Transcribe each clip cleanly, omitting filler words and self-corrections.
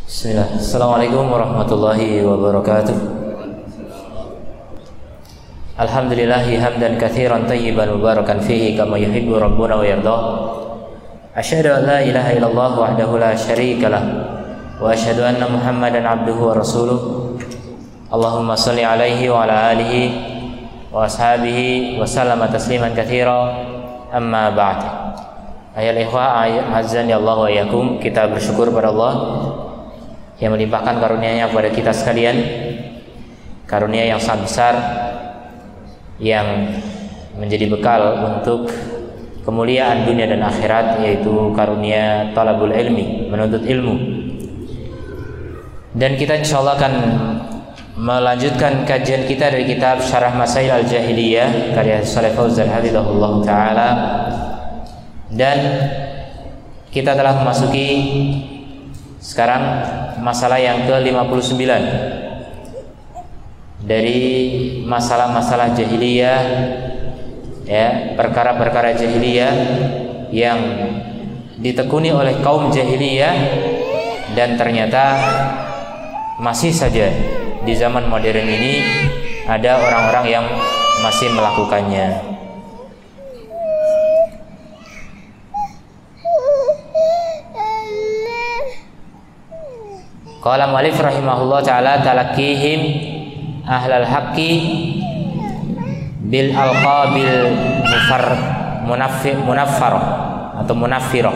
Bismillah. Assalamualaikum warahmatullahi wabarakatuh. Alhamdulillahi hamdan katsiran tayyiban mubarakan fihi kama yuhibbu rabbuna wa yarda. Asyhadu an la ilaha illallah wahdahu la syarikalah wa asyhadu anna Muhammadan abduhu wa rasuluh. Allahumma shalli alaihi wa ala alihi wa ashabihi wa sallama tasliman katsira. Amma ba'd. Ayol ikhwah azani Allah wa iyyakum, kita bersyukur pada Allah yang melimpahkan karunia-Nya kepada kita sekalian, karunia yang sangat besar yang menjadi bekal untuk kemuliaan dunia dan akhirat, yaitu karunia talabul ilmi, menuntut ilmu. Dan kita insyaallah akan melanjutkan kajian kita dari kitab Syarah Masail Al-Jahiliyah karya Shalih Fauzan hafizahullah taala, dan kita telah memasuki sekarang masalah yang ke-59 dari masalah-masalah jahiliyah, ya, perkara-perkara jahiliyah yang ditekuni oleh kaum jahiliyah dan ternyata masih saja di zaman modern ini ada orang-orang yang masih melakukannya. Qala mu'allif rahimahullah ta'ala talaqihim ahlal haqqi bil alqabil munaffarah atau munaffirah.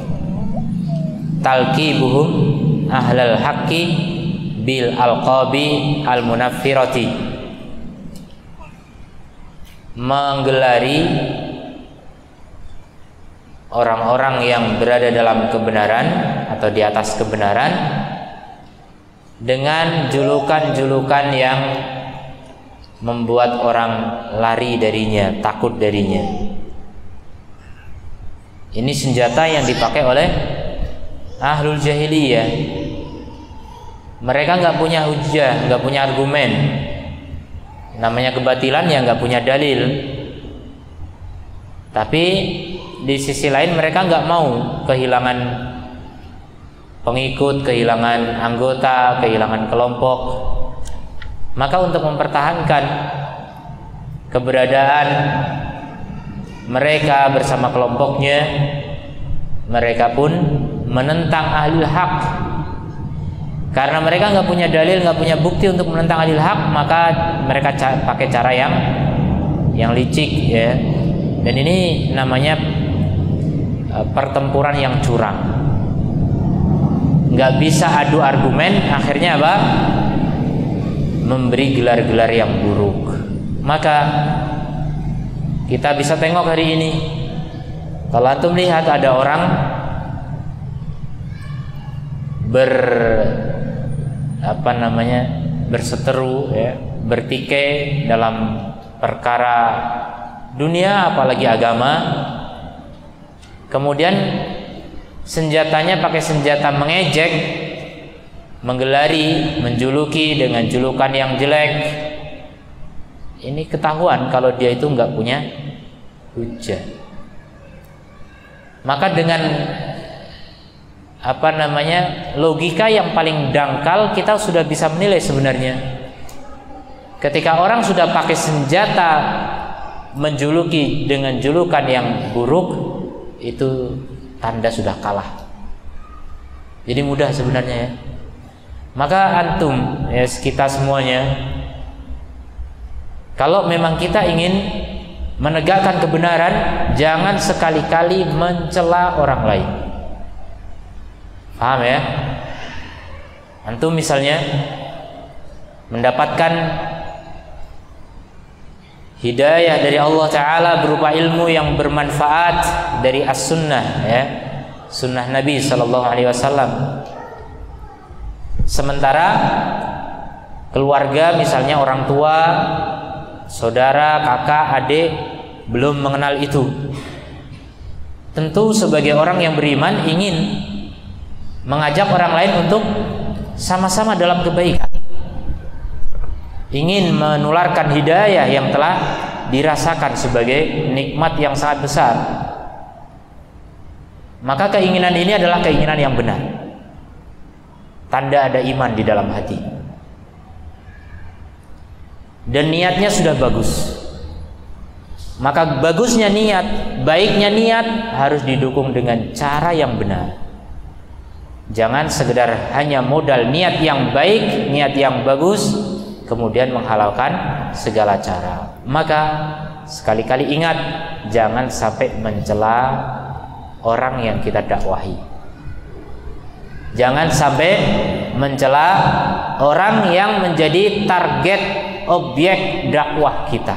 Talqibuhum ahlal haqqi bil alqabi al munaffirati, menggelari orang-orang yang berada dalam kebenaran atau di atas kebenaran dengan julukan-julukan yang membuat orang lari darinya, takut darinya. Ini senjata yang dipakai oleh ahlul jahiliyah. Mereka nggak punya hujjah, nggak punya argumen. Namanya kebatilan yang nggak punya dalil. Tapi di sisi lain mereka nggak mau kehilangan pengikut, kehilangan anggota, kehilangan kelompok. Maka untuk mempertahankan keberadaan mereka bersama kelompoknya, mereka pun menentang ahlul haq. Karena mereka nggak punya dalil, nggak punya bukti untuk menentang ahlul haq, maka mereka pakai cara yang licik, ya. Dan ini namanya pertempuran yang curang. Nggak bisa adu argumen, akhirnya apa? Memberi gelar-gelar yang buruk. Maka kita bisa tengok hari ini, kalau antum lihat ada orang berseteru, ya, bertikai dalam perkara dunia apalagi agama, kemudian senjatanya pakai senjata mengejek, menggelari, menjuluki dengan julukan yang jelek. Ini ketahuan kalau dia itu nggak punya hujjah. Maka dengan logika yang paling dangkal, kita sudah bisa menilai sebenarnya. Ketika orang sudah pakai senjata menjuluki dengan julukan yang buruk, itu tanda sudah kalah. Jadi mudah sebenarnya, ya. Maka antum, ya, kita semuanya, kalau memang kita ingin menegakkan kebenaran, jangan sekali-kali mencela orang lain. Paham, ya? Antum misalnya mendapatkan hidayah dari Allah Ta'ala berupa ilmu yang bermanfaat dari as-sunnah, ya, sunnah Nabi Sallallahu Alaihi Wasallam. Sementara keluarga, misalnya orang tua, saudara, kakak, adik belum mengenal itu. Tentu sebagai orang yang beriman ingin mengajak orang lain untuk sama-sama dalam kebaikan, ingin menularkan hidayah yang telah dirasakan sebagai nikmat yang sangat besar. Maka keinginan ini adalah keinginan yang benar. tanda ada iman di dalam hati. Dan niatnya sudah bagus. Maka bagusnya niat, baiknya niat harus didukung dengan cara yang benar. Jangan sekedar hanya modal niat yang baik, niat yang bagus, kemudian menghalalkan segala cara. Maka sekali-kali ingat, jangan sampai mencela orang yang kita dakwahi. Jangan sampai mencela orang yang menjadi target objek dakwah kita.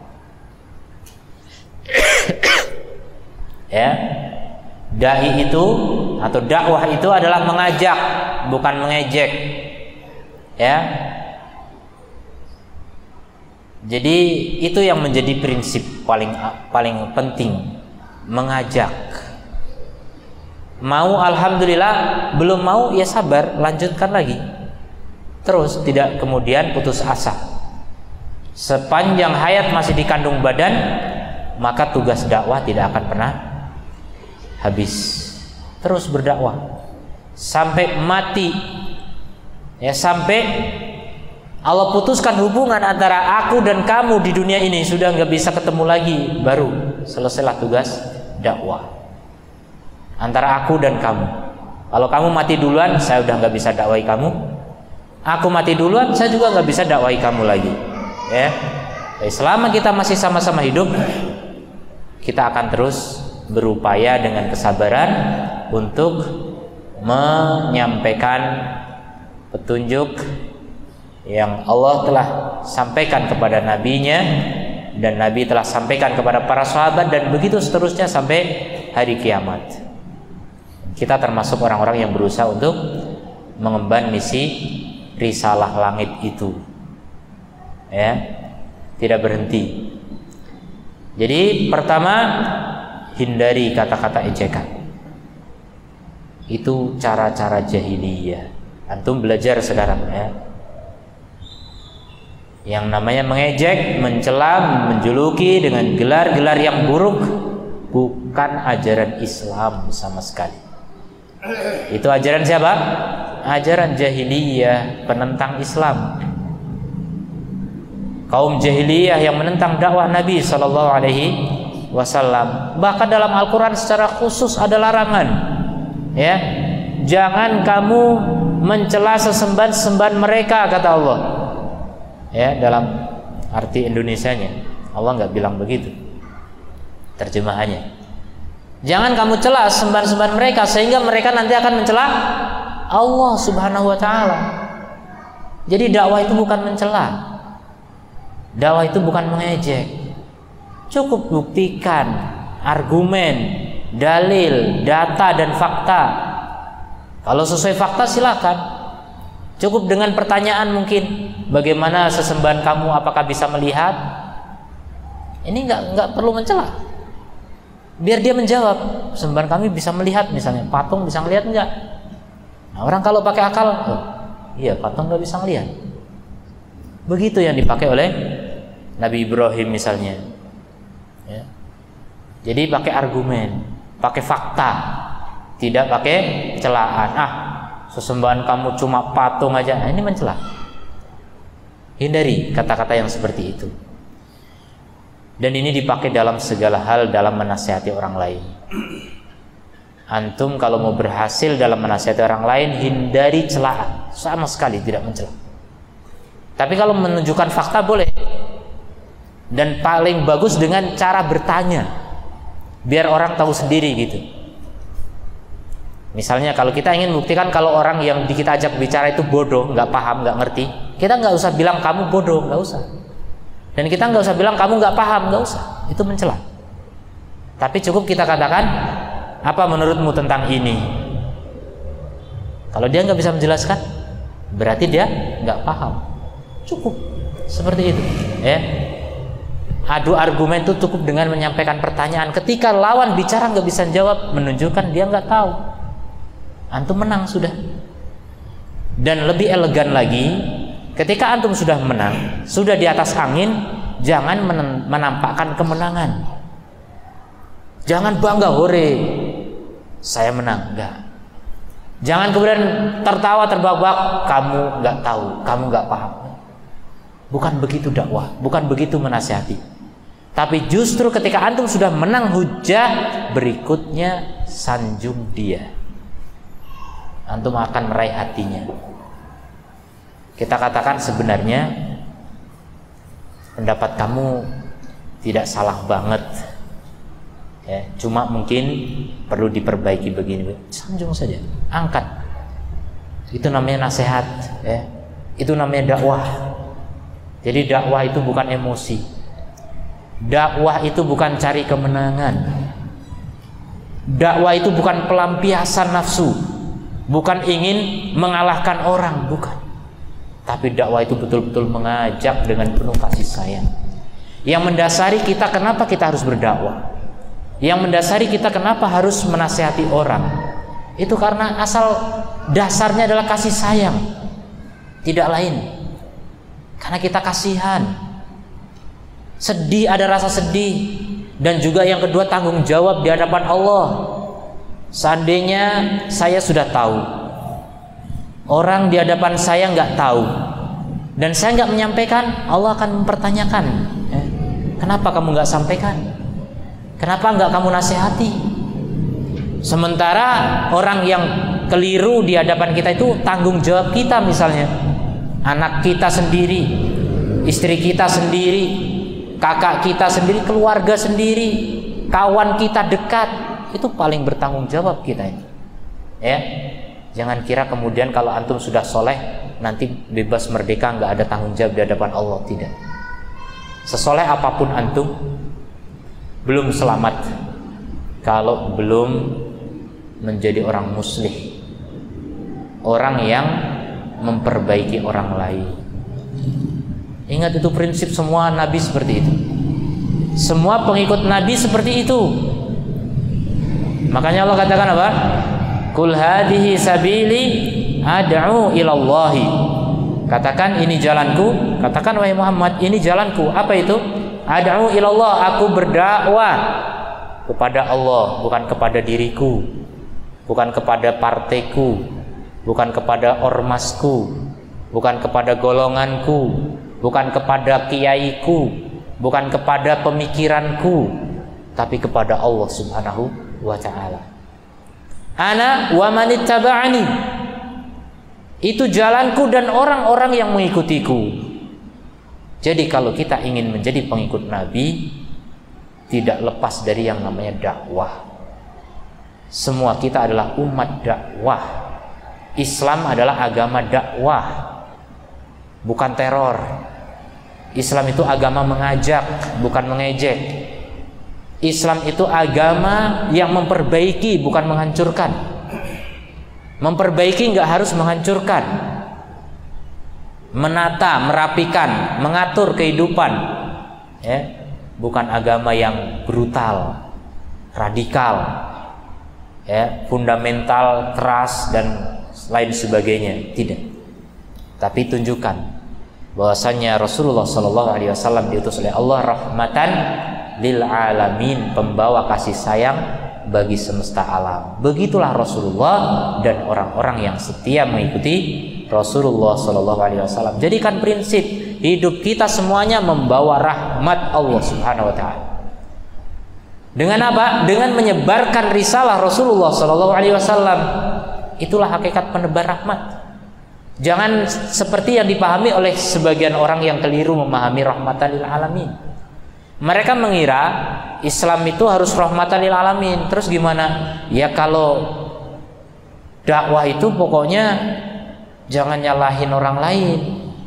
Ya, dai itu atau dakwah itu adalah mengajak, bukan mengejek. Ya. Jadi itu yang menjadi prinsip paling penting, mengajak. Mau alhamdulillah, belum mau ya sabar, lanjutkan lagi. Terus tidak kemudian putus asa. Sepanjang hayat masih dikandung badan, maka tugas dakwah tidak akan pernah habis. Terus berdakwah sampai mati. Ya, sampai Allah putuskan hubungan antara aku dan kamu di dunia ini, sudah nggak bisa ketemu lagi, baru selesailah tugas dakwah antara aku dan kamu. Kalau kamu mati duluan, saya udah nggak bisa dakwahi kamu. Aku mati duluan, saya juga nggak bisa dakwahi kamu lagi. Ya, selama kita masih sama-sama hidup, kita akan terus berupaya dengan kesabaran untuk menyampaikan petunjuk yang Allah telah sampaikan kepada nabinya, dan Nabi telah sampaikan kepada para sahabat, dan begitu seterusnya sampai hari kiamat. Kita termasuk orang-orang yang berusaha untuk mengemban misi risalah langit itu. Ya, tidak berhenti. Jadi pertama, hindari kata-kata ejekan. Itu cara-cara jahiliyah. Antum belajar sekarang ya. Yang namanya mengejek, mencela, menjuluki dengan gelar-gelar yang buruk bukan ajaran Islam sama sekali. Itu ajaran siapa? Ajaran jahiliyah, penentang Islam. Kaum jahiliyah yang menentang dakwah Nabi sallallahu alaihi wasallam. Bahkan dalam Al-Qur'an secara khusus ada larangan. Ya. Jangan kamu mencela sesembahan-sesembahan mereka, kata Allah. Ya, dalam arti Indonesianya. Allah nggak bilang begitu. Terjemahannya. Jangan kamu cela sembahan-sembahan mereka sehingga mereka nanti akan mencela Allah Subhanahu wa taala. Jadi dakwah itu bukan mencela. Dakwah itu bukan mengejek. Cukup buktikan argumen, dalil, data dan fakta. Kalau sesuai fakta silakan. Cukup dengan pertanyaan mungkin, bagaimana sesembahan kamu, apakah bisa melihat? Ini nggak perlu mencela. Biar dia menjawab, sembahan kami bisa melihat, misalnya patung bisa melihat enggak? Nah, orang kalau pakai akal, oh, iya patung nggak bisa melihat. Begitu yang dipakai oleh Nabi Ibrahim misalnya. Ya. Jadi pakai argumen, pakai fakta, tidak pakai celaan. Sesembahan kamu cuma patung aja. Nah, ini mencela. Hindari kata-kata yang seperti itu. Dan ini dipakai dalam segala hal dalam menasihati orang lain. Antum kalau mau berhasil dalam menasihati orang lain, hindari celaan, sama sekali tidak mencela. Tapi kalau menunjukkan fakta boleh. Dan paling bagus dengan cara bertanya, biar orang tahu sendiri gitu. Misalnya kalau kita ingin buktikan kalau orang yang kita ajak bicara itu bodoh, nggak paham, nggak ngerti, kita nggak usah bilang kamu bodoh, nggak usah. Dan kita nggak usah bilang kamu nggak paham, nggak usah. Itu mencela. Tapi cukup kita katakan, apa menurutmu tentang ini? Kalau dia nggak bisa menjelaskan, berarti dia nggak paham. Cukup seperti itu. Ya. Adu argumen itu cukup dengan menyampaikan pertanyaan. Ketika lawan bicara nggak bisa jawab, menunjukkan dia nggak tahu. Antum menang sudah. Dan lebih elegan lagi, ketika antum sudah menang, sudah di atas angin, jangan menampakkan kemenangan. Jangan bangga, hore, saya menang. Enggak. Jangan kemudian tertawa terbahak-bahak, kamu nggak tahu, kamu nggak paham. Bukan begitu dakwah, bukan begitu menasihati. Tapi justru ketika antum sudah menang hujah, berikutnya sanjung dia. Antum akan meraih hatinya. Kita katakan sebenarnya pendapat kamu tidak salah banget, ya, cuma mungkin perlu diperbaiki begini. Sanjung saja, angkat. Itu namanya nasihat, ya. Itu namanya dakwah. Jadi dakwah itu bukan emosi. Dakwah itu bukan cari kemenangan. Dakwah itu bukan pelampiasan nafsu, bukan ingin mengalahkan orang, bukan. Tapi dakwah itu betul-betul mengajak dengan penuh kasih sayang. Yang mendasari kita kenapa kita harus berdakwah, yang mendasari kita kenapa harus menasihati orang, itu karena asal dasarnya adalah kasih sayang, tidak lain. Karena kita kasihan, sedih, ada rasa sedih, dan juga yang kedua tanggung jawab di hadapan Allah. Seandainya saya sudah tahu, orang di hadapan saya nggak tahu, dan saya nggak menyampaikan, Allah akan mempertanyakan, kenapa kamu nggak sampaikan? Kenapa nggak kamu nasihati? Sementara orang yang keliru di hadapan kita itu tanggung jawab kita, misalnya anak kita sendiri, istri kita sendiri, kakak kita sendiri, keluarga sendiri, kawan kita dekat, itu paling bertanggung jawab kita ini. Ya, jangan kira kemudian kalau antum sudah soleh nanti bebas merdeka, nggak ada tanggung jawab di hadapan Allah. Tidak. Sesoleh apapun antum, belum selamat kalau belum menjadi orang muslih, orang yang memperbaiki orang lain. Ingat, itu prinsip semua nabi seperti itu. Semua pengikut nabi seperti itu. Makanya Allah katakan apa? Qul hadhihi sabili ad'u ilallahi. Katakan ini jalanku, katakan wahai Muhammad, ini jalanku. Apa itu? Ad'u ilallah, aku berdakwah kepada Allah, bukan kepada diriku, bukan kepada partaiku, bukan kepada ormasku, bukan kepada golonganku, bukan kepada kiaiku, bukan kepada pemikiranku, tapi kepada Allah Subhanahu wa ta'ala. Ana wa manittaba'ani, itu jalanku dan orang-orang yang mengikutiku. Jadi kalau kita ingin menjadi pengikut Nabi, tidak lepas dari yang namanya dakwah. Semua kita adalah umat dakwah. Islam adalah agama dakwah, bukan teror. Islam itu agama mengajak, bukan mengejek. Islam itu agama yang memperbaiki, bukan menghancurkan. Memperbaiki nggak harus menghancurkan. Menata, merapikan, mengatur kehidupan, ya, bukan agama yang brutal, radikal, ya, fundamental, keras dan lain sebagainya. Tidak. Tapi tunjukkan bahwasanya Rasulullah SAW diutus oleh Allah rahmatan lil alamin, pembawa kasih sayang bagi semesta alam. Begitulah Rasulullah dan orang-orang yang setia mengikuti Rasulullah SAW. Jadikan prinsip hidup kita semuanya membawa rahmat Allah Subhanahu wa ta'ala. Dengan apa? Dengan menyebarkan risalah Rasulullah SAW. Itulah hakikat penebar rahmat. Jangan seperti yang dipahami oleh sebagian orang yang keliru memahami rahmatan lil alamin. Mereka mengira Islam itu harus rahmatan lil alamin. Terus gimana? Ya kalau dakwah itu pokoknya jangan nyalahin orang lain,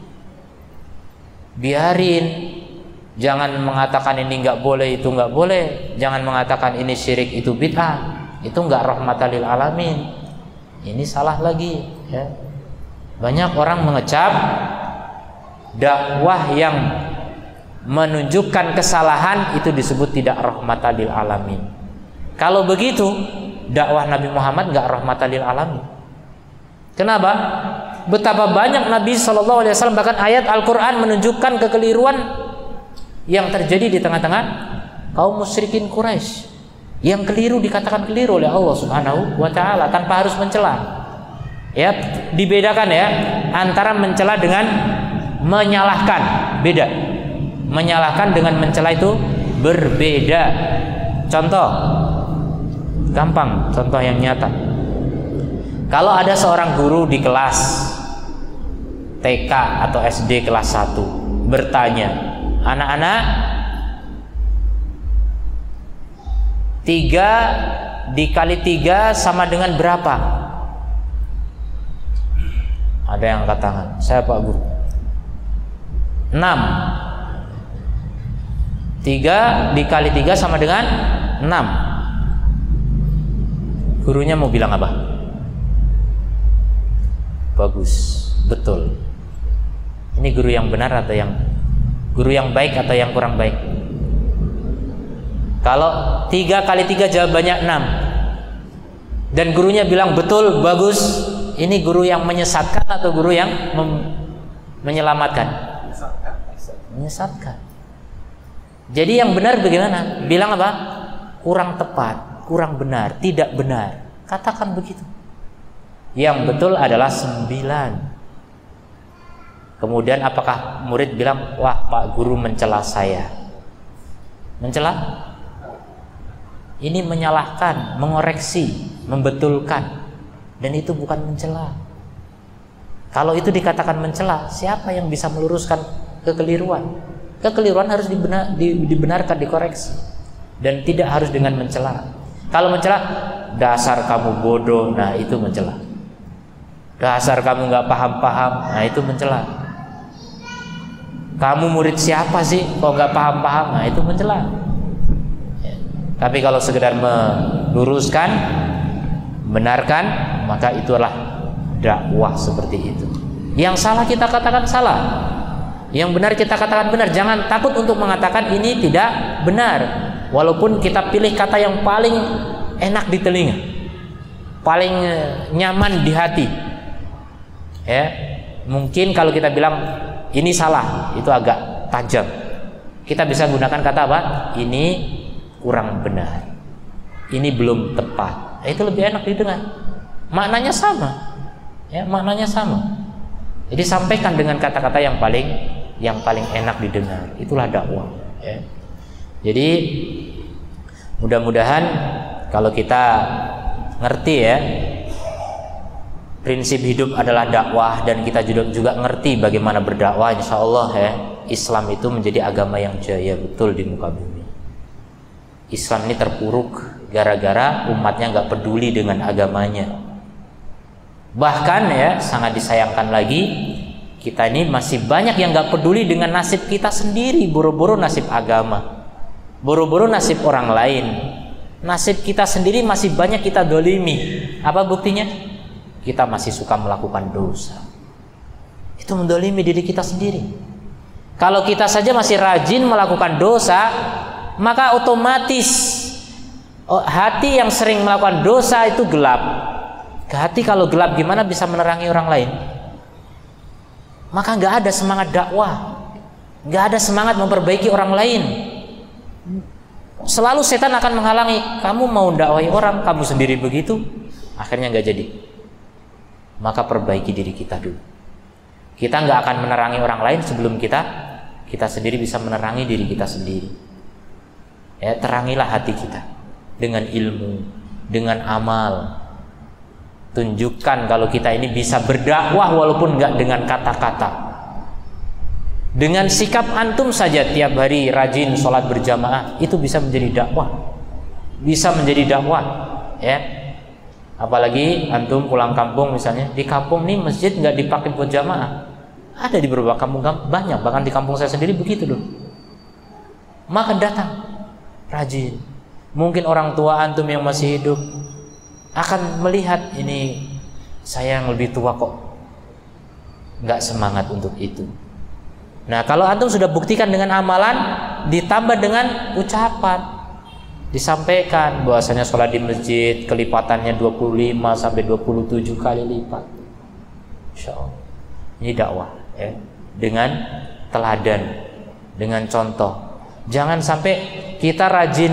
biarin. Jangan mengatakan ini nggak boleh, itu nggak boleh. Jangan mengatakan ini syirik, itu bid'ah. Itu nggak rahmatan lil alamin. Ini salah lagi, ya. Banyak orang mengecap dakwah yang menunjukkan kesalahan itu disebut tidak rahmatan lil alamin. Kalau begitu, dakwah Nabi Muhammad nggak rahmatan lil alamin. Kenapa? Betapa banyak Nabi SAW, bahkan ayat Al-Quran menunjukkan kekeliruan yang terjadi di tengah-tengah kaum musyrikin Quraisy. Yang keliru dikatakan keliru oleh Allah Subhanahu wa ta'ala tanpa harus mencela. Ya, dibedakan ya antara mencela dengan menyalahkan. Beda. Menyalahkan dengan mencela itu berbeda. Contoh gampang, contoh yang nyata. Kalau ada seorang guru di kelas TK atau SD kelas 1 bertanya, anak-anak, 3 dikali 3 sama dengan berapa? Ada yang angkat tangan. Saya Pak Guru. 6. 3 dikali 3 sama dengan 6. Gurunya mau bilang apa? Bagus, betul. Ini guru yang benar atau guru yang baik atau yang kurang baik? Kalau 3 kali 3 jawabannya 6 dan gurunya bilang betul, bagus, ini guru yang menyesatkan atau guru yang menyelamatkan? Menyesatkan. Jadi yang benar bagaimana? Bilang apa? Kurang tepat, kurang benar, tidak benar. Katakan begitu. Yang betul adalah 9. Kemudian apakah murid bilang, wah Pak Guru mencela saya? Mencela? Ini menyalahkan, mengoreksi, membetulkan. Dan itu bukan mencela. Kalau itu dikatakan mencela, siapa yang bisa meluruskan kekeliruan? Kekeliruan harus dibenarkan, dikoreksi, dan tidak harus dengan mencela. Kalau mencela, dasar kamu bodoh, nah itu mencela. Dasar kamu nggak paham-paham, nah itu mencela. Kamu murid siapa sih kok nggak paham-paham, nah itu mencela. Ya. Tapi kalau sekedar meluruskan, benarkan, maka itulah dakwah seperti itu. Yang salah kita katakan salah, yang benar kita katakan benar. Jangan takut untuk mengatakan ini tidak benar, walaupun kita pilih kata yang paling enak di telinga, paling nyaman di hati. Ya, mungkin kalau kita bilang ini salah, itu agak tajam. Kita bisa gunakan kata apa? Ini kurang benar, ini belum tepat. Itu lebih enak didengar. Maknanya sama, ya, maknanya sama. Jadi sampaikan dengan kata-kata yang paling enak didengar. Itulah dakwah. Ya. Jadi mudah-mudahan kalau kita ngerti ya, prinsip hidup adalah dakwah, dan kita juga ngerti bagaimana berdakwah, insya Allah ya, Islam itu menjadi agama yang jaya betul di muka bumi. Islam ini terpuruk gara-gara umatnya nggak peduli dengan agamanya. Bahkan ya, sangat disayangkan lagi, kita ini masih banyak yang nggak peduli dengan nasib kita sendiri. Boro-boro nasib agama, boro-boro nasib orang lain. Nasib kita sendiri masih banyak kita dolimi. Apa buktinya? Kita masih suka melakukan dosa. Itu mendolimi diri kita sendiri. Kalau kita saja masih rajin melakukan dosa, maka otomatis hati yang sering melakukan dosa itu gelap. Hati kalau gelap gimana bisa menerangi orang lain? Maka nggak ada semangat dakwah, nggak ada semangat memperbaiki orang lain. Selalu setan akan menghalangi. Kamu mau dakwahi orang, kamu sendiri begitu, akhirnya nggak jadi. Maka perbaiki diri kita dulu. Kita nggak akan menerangi orang lain sebelum kita sendiri bisa menerangi diri kita sendiri. Ya, terangilah hati kita dengan ilmu, dengan amal. Tunjukkan kalau kita ini bisa berdakwah walaupun nggak dengan kata-kata. Dengan sikap antum saja tiap hari rajin sholat berjamaah, itu bisa menjadi dakwah. Bisa menjadi dakwah, ya. Apalagi antum pulang kampung misalnya, di kampung nih masjid nggak dipakai buat jamaah. Ada di beberapa kampung banyak, bahkan di kampung saya sendiri begitu loh. Maka datang, rajin. Mungkin orang tua antum yang masih hidup akan melihat, ini saya yang lebih tua kok nggak semangat untuk itu. Nah, kalau antum sudah buktikan dengan amalan, ditambah dengan ucapan, disampaikan bahwasanya sholat di masjid kelipatannya 25 sampai 27 kali lipat. Insyaallah. Ini dakwah ya, dengan teladan, dengan contoh. Jangan sampai kita rajin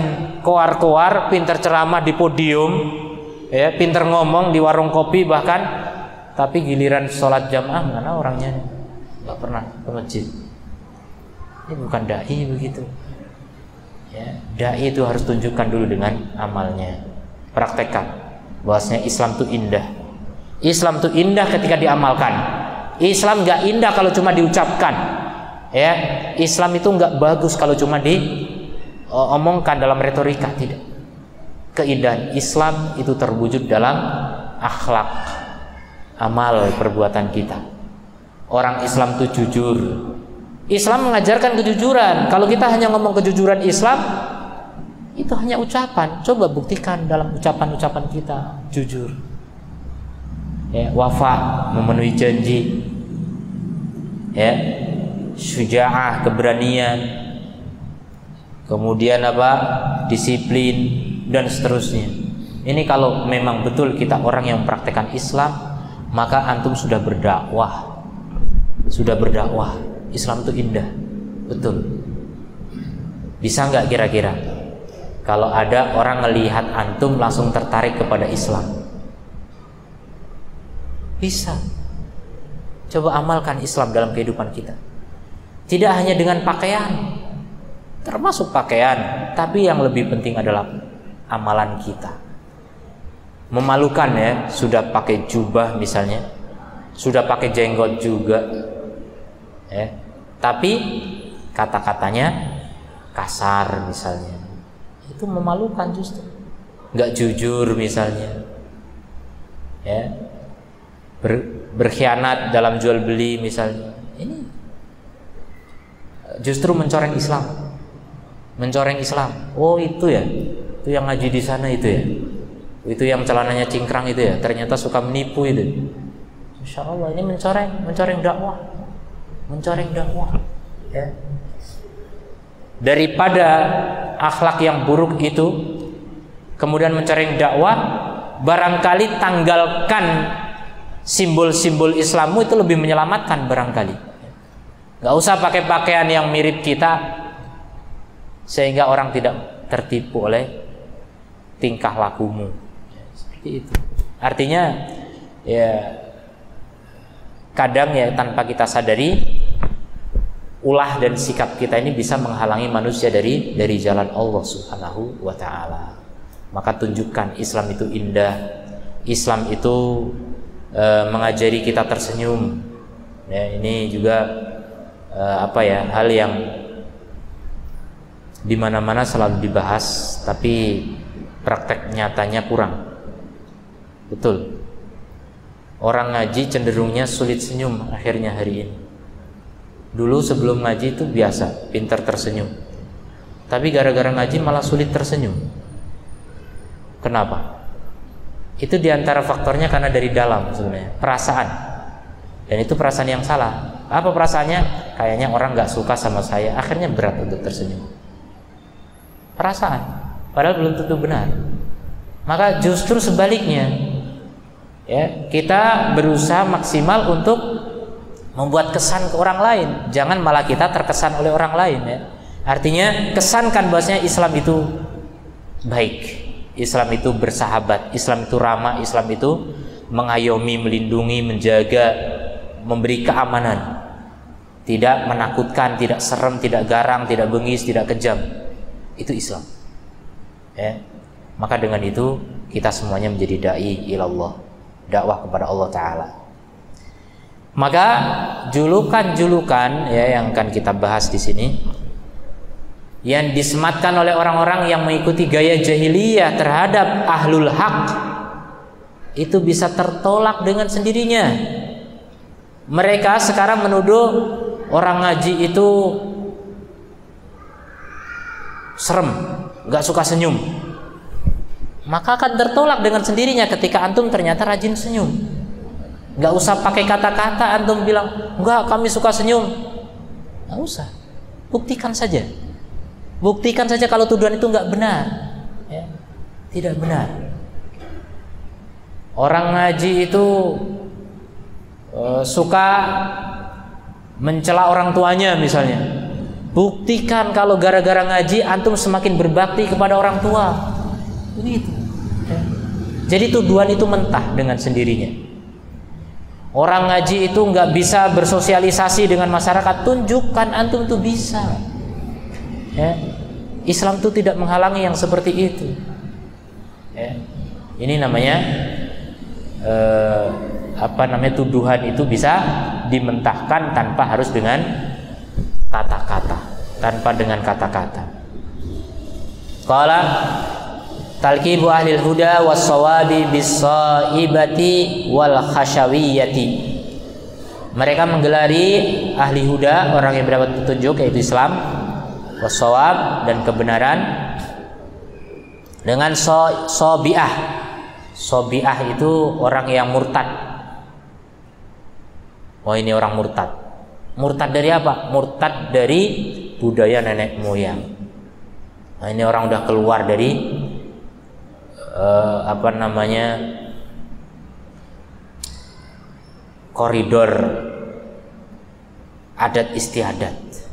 koar-koar, pinter ceramah di podium, ya, pinter ngomong di warung kopi, bahkan tapi giliran sholat jamaah mana orangnya nggak pernah ke masjid. Ini bukan dai begitu. Ya, dai itu harus tunjukkan dulu dengan amalnya, praktekkan bahwasanya Islam itu indah. Islam itu indah ketika diamalkan. Islam nggak indah kalau cuma diucapkan. Ya, Islam itu nggak bagus kalau cuma diomongkan dalam retorika, tidak. Keindahan Islam itu terwujud dalam akhlak, amal perbuatan kita. Orang Islam itu jujur. Islam mengajarkan kejujuran. Kalau kita hanya ngomong kejujuran Islam, itu hanya ucapan. Coba buktikan dalam ucapan-ucapan kita jujur. Ya, wafa, memenuhi janji. Ya, syuja'ah, keberanian. Kemudian apa? Disiplin dan seterusnya. Ini kalau memang betul kita orang yang mempraktekkan Islam, maka antum sudah berdakwah. Sudah berdakwah. Islam itu indah, betul. Bisa nggak kira-kira kalau ada orang melihat antum langsung tertarik kepada Islam? Bisa. Coba amalkan Islam dalam kehidupan kita. Tidak hanya dengan pakaian, termasuk pakaian, tapi yang lebih penting adalah amalan kita. Memalukan ya, sudah pakai jubah misalnya, sudah pakai jenggot juga, ya, tapi kata-katanya kasar misalnya, itu memalukan justru. Nggak jujur misalnya, ya, berkhianat dalam jual beli misalnya, ini justru mencoreng Islam, mencoreng Islam. Oh itu ya, itu yang ngaji di sana itu ya, itu yang celananya cingkrang itu ya, ternyata suka menipu itu. Insya Allah ini mencoreng dakwah, mencoreng dakwah. Ya. Daripada akhlak yang buruk itu, kemudian mencoreng dakwah, barangkali tanggalkan simbol-simbol Islammu itu lebih menyelamatkan barangkali. Gak usah pakai pakaian yang mirip kita, sehingga orang tidak tertipu oleh tingkah lakumu. Seperti itu. Artinya ya kadang ya tanpa kita sadari, ulah dan sikap kita ini bisa menghalangi manusia dari jalan Allah Subhanahu wa ta'ala. Maka tunjukkan Islam itu indah. Islam itu mengajari kita tersenyum. Ya, ini juga hal yang di mana-mana selalu dibahas, tapi praktek nyatanya kurang. Betul. Orang ngaji cenderungnya sulit senyum akhirnya hari ini. Dulu sebelum ngaji itu biasa, pintar tersenyum. Tapi gara-gara ngaji malah sulit tersenyum. Kenapa? Itu diantara faktornya karena dari dalam sebenarnya, perasaan. Dan itu perasaan yang salah. Apa perasaannya? Kayaknya orang gak suka sama saya, akhirnya berat untuk tersenyum. Perasaan, padahal belum tentu benar. Maka justru sebaliknya, ya, kita berusaha maksimal untuk membuat kesan ke orang lain, jangan malah kita terkesan oleh orang lain. Ya. Artinya kesankan bahwasanya Islam itu baik, Islam itu bersahabat, Islam itu ramah, Islam itu mengayomi, melindungi, menjaga, memberi keamanan, tidak menakutkan, tidak serem, tidak garang, tidak bengis, tidak kejam. Itu Islam. Ya. Maka dengan itu kita semuanya menjadi dai ilallah, dakwah kepada Allah Ta'ala. Maka julukan-julukan ya yang akan kita bahas di sini, yang disematkan oleh orang-orang yang mengikuti gaya jahiliyah terhadap ahlul haq, itu bisa tertolak dengan sendirinya. Mereka sekarang menuduh orang ngaji itu serem, gak suka senyum. Maka akan tertolak dengan sendirinya ketika antum ternyata rajin senyum. Gak usah pakai kata-kata antum bilang, enggak, kami suka senyum. Gak usah, buktikan saja. Buktikan saja kalau tuduhan itu enggak benar, ya, tidak benar. Orang ngaji itu suka mencela orang tuanya misalnya. Buktikan kalau gara-gara ngaji antum semakin berbakti kepada orang tua. Begitu. Ya. Jadi tuduhan itu mentah dengan sendirinya. Orang ngaji itu nggak bisa bersosialisasi dengan masyarakat, tunjukkan antum tuh bisa. Ya. Islam itu tidak menghalangi yang seperti itu. Ya. Ini namanya tuduhan itu bisa dimentahkan tanpa harus dengan kata-kata, tanpa dengan kata-kata. Qala talqibu ahlil huda was sawabi bis saibati wal khashawiyati. Mereka menggelari ahli huda, orang yang mendapat petunjuk yaitu Islam, was sawab dan kebenaran, dengan sobiah. Sobiah itu orang yang murtad. Oh, ini orang murtad. Murtad dari apa? Murtad dari budaya nenek moyang. Nah, ini orang udah keluar dari koridor adat istiadat.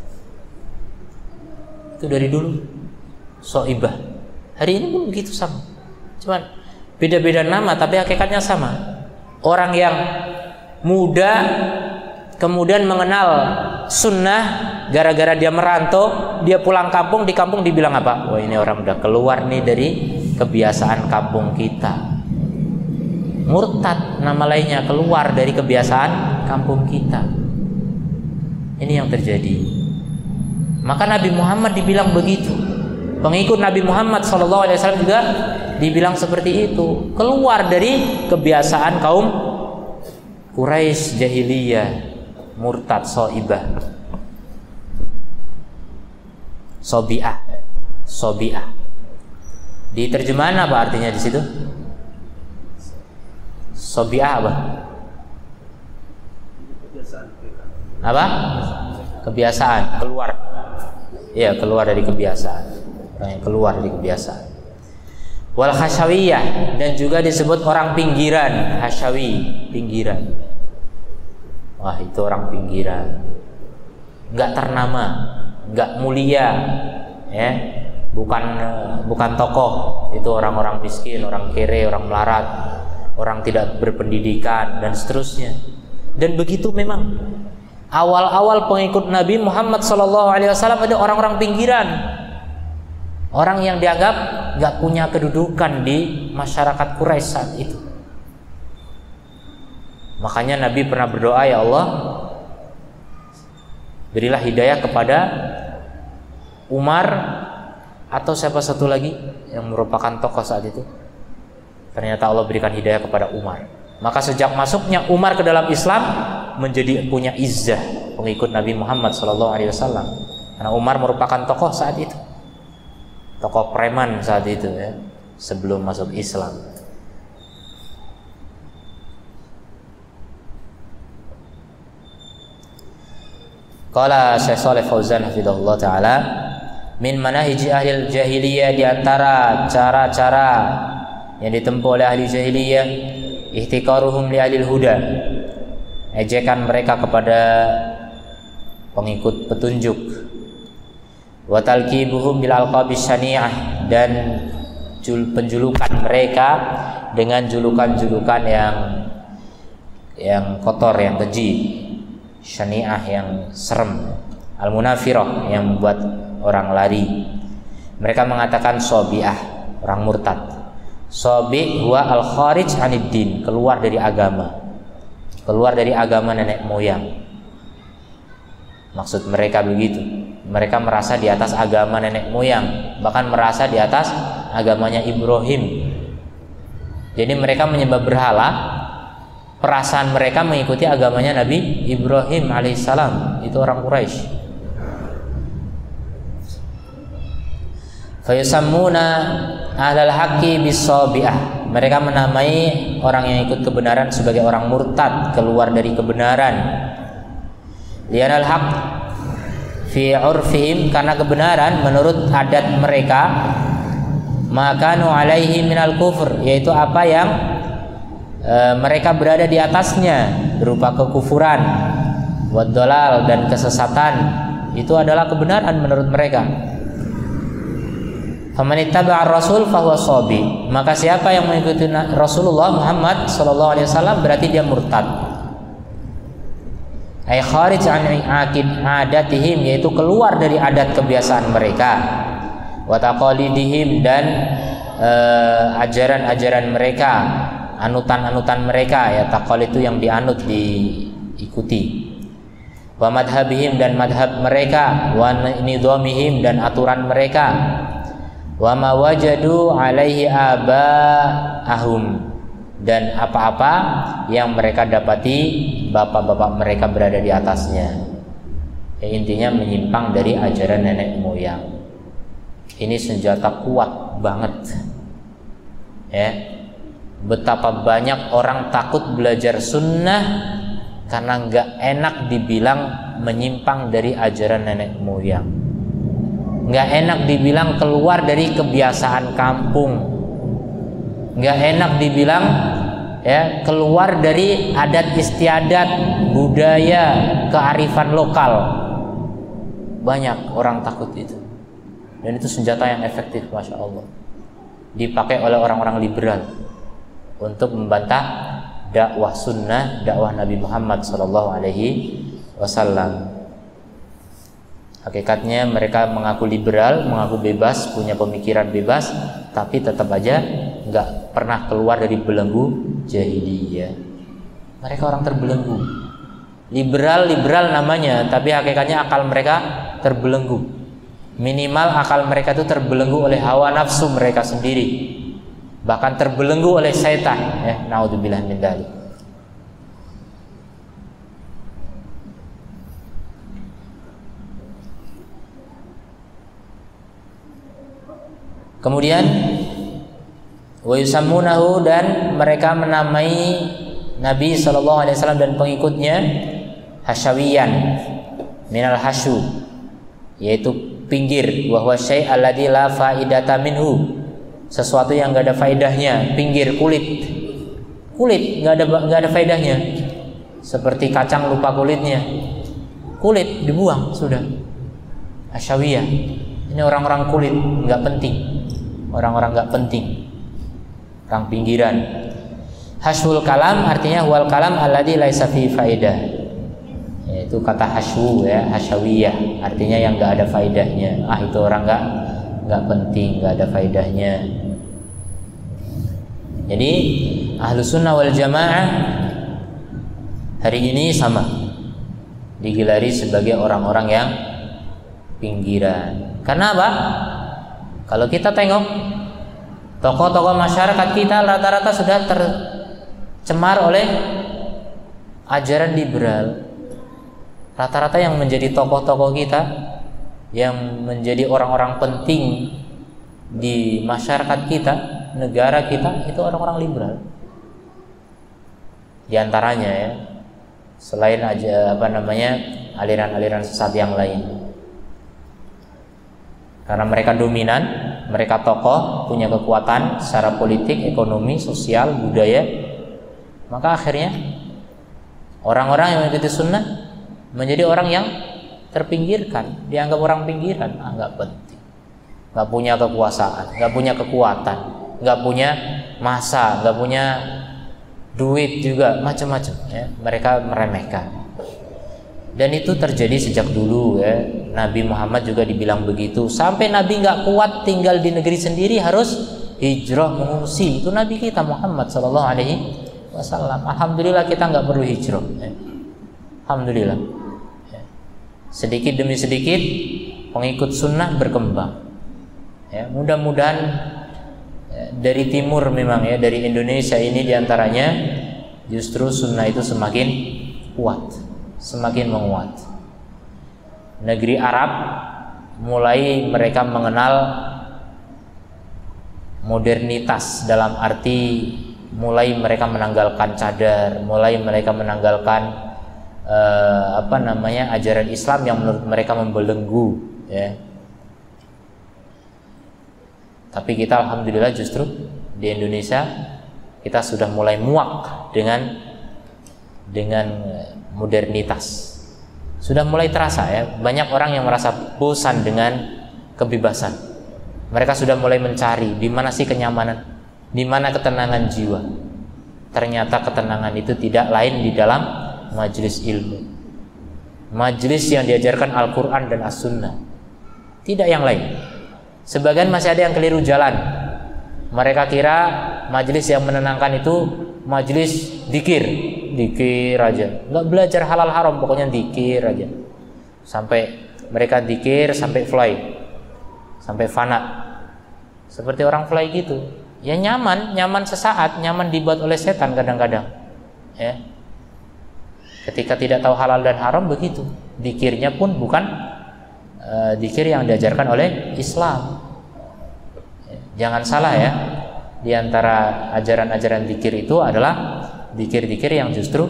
Itu dari dulu soibah. Hari ini pun begitu sama. Cuman beda-beda nama tapi hakikatnya sama. Orang yang muda kemudian mengenal sunnah gara-gara dia merantau, dia pulang kampung, di kampung dibilang apa? Wah, ini orang udah keluar nih dari kebiasaan kampung kita. Murtad nama lainnya, keluar dari kebiasaan kampung kita. Ini yang terjadi. Maka Nabi Muhammad dibilang begitu. Pengikut Nabi Muhammad SAW juga dibilang seperti itu. Keluar dari kebiasaan kaum Quraisy jahiliyah, murtad, soibah, sobiah, sobiah. Di terjemahan apa artinya di situ? Sobiah apa? Apa? Kebiasaan, keluar. Ya, keluar dari kebiasaan. Keluar dari kebiasaan. Wal hasyawiyah, dan juga disebut orang pinggiran. Hasyawi, pinggiran. Wah, itu orang pinggiran, nggak ternama, nggak mulia, ya, bukan tokoh. Itu orang-orang miskin, orang kere, orang melarat, orang tidak berpendidikan dan seterusnya. Dan begitu memang awal-awal pengikut Nabi Muhammad SAW ada orang-orang pinggiran, orang yang dianggap nggak punya kedudukan di masyarakat Quraisy saat itu. Makanya Nabi pernah berdoa, ya Allah, berilah hidayah kepada Umar atau siapa satu lagi yang merupakan tokoh saat itu. Ternyata Allah berikan hidayah kepada Umar. Maka sejak masuknya Umar ke dalam Islam menjadi punya izzah pengikut Nabi Muhammad SAW. Karena Umar merupakan tokoh saat itu, tokoh preman saat itu, ya, sebelum masuk Islam. Qala Syekh Shalih Fauzan hafizahullah taala, min manahiji ahli jahiliyah, di antara cara-cara yang ditempuh oleh ahli jahiliyah, ihtikaruhum li ahli huda, ejekan mereka kepada pengikut petunjuk, wa talqibuhum bil alqabis syani'ah, dan penjulukan mereka dengan julukan-julukan yang kotor, yang keji, syani'ah yang serem, al-munafirah yang membuat orang lari. Mereka mengatakan sobiah, orang murtad. Sobi huwa al-kharij anid din, keluar dari agama, keluar dari agama nenek moyang. Maksud mereka begitu. Mereka merasa di atas agama nenek moyang, bahkan merasa di atas agamanya Ibrahim. Jadi mereka menyembah berhala. Perasaan mereka mengikuti agamanya Nabi Ibrahim alaihissalam. Itu orang Quraisy. Fayusammuna ahlal haqqi bis-sabiah. Mereka menamai orang yang ikut kebenaran sebagai orang murtad, keluar dari kebenaran. Lianal haqq fi urfihim, karena kebenaran menurut adat mereka, makanu alaihi minal kufur, yaitu apa yang mereka berada di atasnya berupa kekufuran, wadhalal, dan kesesatan, itu adalah kebenaran menurut mereka. Faman ittaba'a ar-rasul fahuwa sabi, maka siapa yang mengikuti Rasulullah Muhammad SAW berarti dia murtad. Ay kharij an adatihim, yaitu keluar dari adat kebiasaan mereka, wa taqalidihim, dan ajaran-ajaran mereka, anutan-anutan mereka, ya taqalid itu yang dianut, diikuti. Wa madhabihim, dan madhab mereka, wa nidhamihim, dan aturan mereka, wa ma wajadu alaihi abaahum, dan apa-apa yang mereka dapati bapak-bapak mereka berada di atasnya. Ya, intinya menyimpang dari ajaran nenek moyang. Ini senjata kuat banget. Ya, betapa banyak orang takut belajar sunnah karena nggak enak dibilang menyimpang dari ajaran nenek moyang, nggak enak dibilang keluar dari kebiasaan kampung, nggak enak dibilang ya keluar dari adat istiadat, budaya, kearifan lokal. Banyak orang takut itu, dan itu senjata yang efektif, masya Allah, dipakai oleh orang-orang liberal untuk membantah dakwah sunnah, dakwah Nabi Muhammad SAW. Hakikatnya mereka mengaku liberal, mengaku bebas, punya pemikiran bebas, tapi tetap aja nggak pernah keluar dari belenggu jahiliyah. Mereka orang terbelenggu. Liberal namanya, tapi hakikatnya akal mereka terbelenggu. Minimal akal mereka itu terbelenggu oleh hawa nafsu mereka sendiri, bahkan terbelenggu oleh setan. Ya, naudzubillah min dzalik. Kemudian wa yusammunahu, dan mereka menamai Nabi SAW dan pengikutnya hasyawiyan, minal hasyu, yaitu pinggir, wa huwa syai' alladzi la faidata minhu, sesuatu yang enggak ada faedahnya, pinggir, kulit enggak ada faedahnya, seperti kacang lupa kulitnya, kulit dibuang sudah. Hasyawiyah, ini orang-orang kulit, enggak penting, orang-orang enggak penting, orang pinggiran. Hasyul kalam artinya wal kalam alladzi laisa fi faedah, yaitu kata hasyu, ya, hasyawiyah, artinya yang enggak ada faedahnya. Itu orang enggak penting, enggak ada faedahnya. Jadi Ahlus Sunnah wal Jamaah hari ini sama, digelari sebagai orang-orang yang pinggiran. Karena apa? Kalau kita tengok tokoh-tokoh masyarakat kita rata-rata sudah tercemar oleh ajaran liberal. Rata-rata yang menjadi tokoh-tokoh kita, yang menjadi orang-orang penting di masyarakat kita, negara kita, itu orang-orang liberal. Di antaranya, ya, selain aliran-aliran sesat yang lain. Karena mereka dominan, mereka tokoh, punya kekuatan secara politik, ekonomi, sosial, budaya, maka akhirnya orang-orang yang mengikuti sunnah menjadi orang yang terpinggirkan, dianggap orang pinggiran, nggak penting, nggak punya kekuasaan, nggak punya kekuatan, nggak punya masa, nggak punya duit juga, macam-macam, ya, mereka meremehkan. Dan itu terjadi sejak dulu, ya. Nabi Muhammad juga dibilang begitu. Sampai Nabi nggak kuat tinggal di negeri sendiri, harus hijrah mengungsi. Itu Nabi kita Muhammad SAW. Alhamdulillah kita nggak perlu hijrah, ya. Alhamdulillah, ya. Sedikit demi sedikit pengikut sunnah berkembang, ya. Mudah-mudahan, ya, dari timur memang, ya, dari Indonesia ini diantaranya justru sunnah itu semakin kuat, semakin menguat. Negeri Arab mulai mereka mengenal modernitas, dalam arti mulai mereka menanggalkan cadar, mulai mereka menanggalkan ajaran Islam yang menurut mereka membelenggu, ya. Tapi kita alhamdulillah justru di Indonesia kita sudah mulai muak dengan modernitas. Sudah mulai terasa, ya, banyak orang yang merasa bosan dengan kebebasan. Mereka sudah mulai mencari di mana sih kenyamanan, di mana ketenangan jiwa. Ternyata ketenangan itu tidak lain di dalam majelis ilmu, majelis yang diajarkan Al-Quran dan As-Sunnah, tidak yang lain. Sebagian masih ada yang keliru jalan. Mereka kira majelis yang menenangkan itu majelis dikir aja, nggak belajar halal haram, pokoknya dikir aja. Sampai mereka dikir sampai fly, sampai fana, seperti orang fly gitu. Ya nyaman sesaat, nyaman dibuat oleh setan kadang-kadang. Ya. Ketika tidak tahu halal dan haram begitu. Dikirnya pun bukan dikir yang diajarkan oleh Islam. Jangan salah ya. Di antara ajaran-ajaran dikir itu adalah dikir-dikir yang justru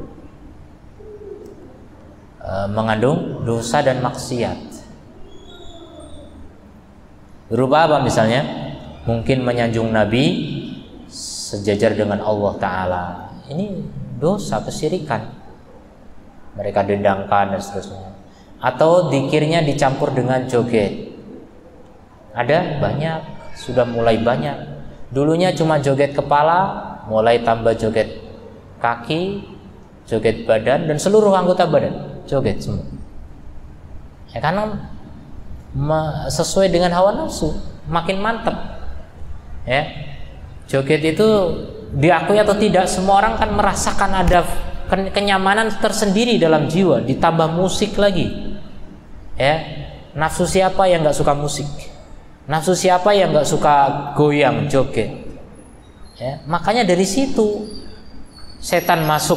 mengandung dosa dan maksiat. Berupa apa misalnya? Mungkin menyanjung Nabi sejajar dengan Allah Ta'ala. Ini dosa, kesyirikan. Mereka dendangkan dan seterusnya. Atau dikirnya dicampur dengan joget. Ada banyak, sudah mulai banyak. Dulunya cuma joget kepala, mulai tambah joget kaki, joget badan, dan seluruh anggota badan joget semua. Ya, karena sesuai dengan hawa nafsu, makin mantap. Ya, joget itu diakui atau tidak, semua orang kan merasakan ada kenyamanan tersendiri dalam jiwa, ditambah musik lagi. Ya, nafsu siapa yang nggak suka musik? Nafsu siapa yang nggak suka goyang, joget? Ya, makanya dari situ setan masuk.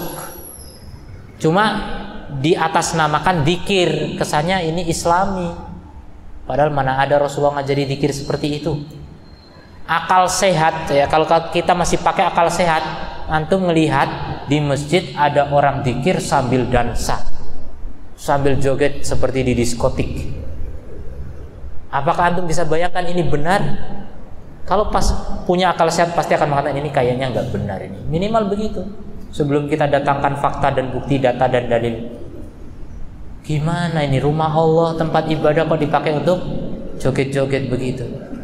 Cuma di atas namakan dikir, kesannya ini Islami. Padahal mana ada Rasulullah ngajari dikir seperti itu. Akal sehat ya, kalau kita masih pakai akal sehat, antum melihat di masjid ada orang dikir sambil dansa, sambil joget seperti di diskotik. Apakah antum bisa bayangkan ini benar? Kalau pas punya akal sehat pasti akan mengatakan ini kayaknya nggak benar ini. Minimal begitu. Sebelum kita datangkan fakta dan bukti, data dan dalil. Gimana ini rumah Allah, tempat ibadah kok dipakai untuk joget-joget begitu?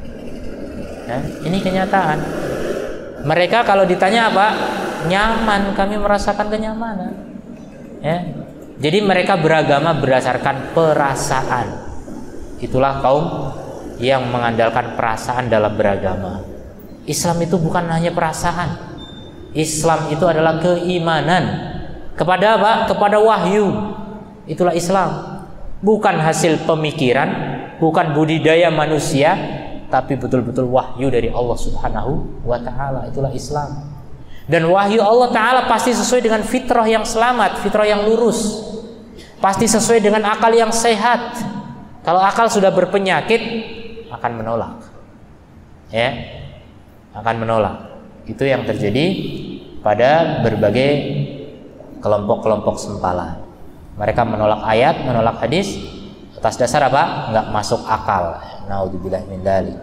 Ya, ini kenyataan. Mereka kalau ditanya apa? Nyaman, kami merasakan kenyamanan. Ya. Jadi mereka beragama berdasarkan perasaan. Itulah kaum yang mengandalkan perasaan dalam beragama. Islam itu bukan hanya perasaan. Islam itu adalah keimanan kepada apa? Kepada wahyu. Itulah Islam. Bukan hasil pemikiran, bukan budidaya manusia, tapi betul-betul wahyu dari Allah Subhanahu wa Ta'ala. Itulah Islam. Dan wahyu Allah Ta'ala pasti sesuai dengan fitrah yang selamat, fitrah yang lurus. Pasti sesuai dengan akal yang sehat. Kalau akal sudah berpenyakit, akan menolak. Ya, akan menolak. Itu yang terjadi pada berbagai kelompok-kelompok sempala. Mereka menolak ayat, menolak hadis atas dasar apa? Enggak masuk akal. Naudzubillah min dzalik.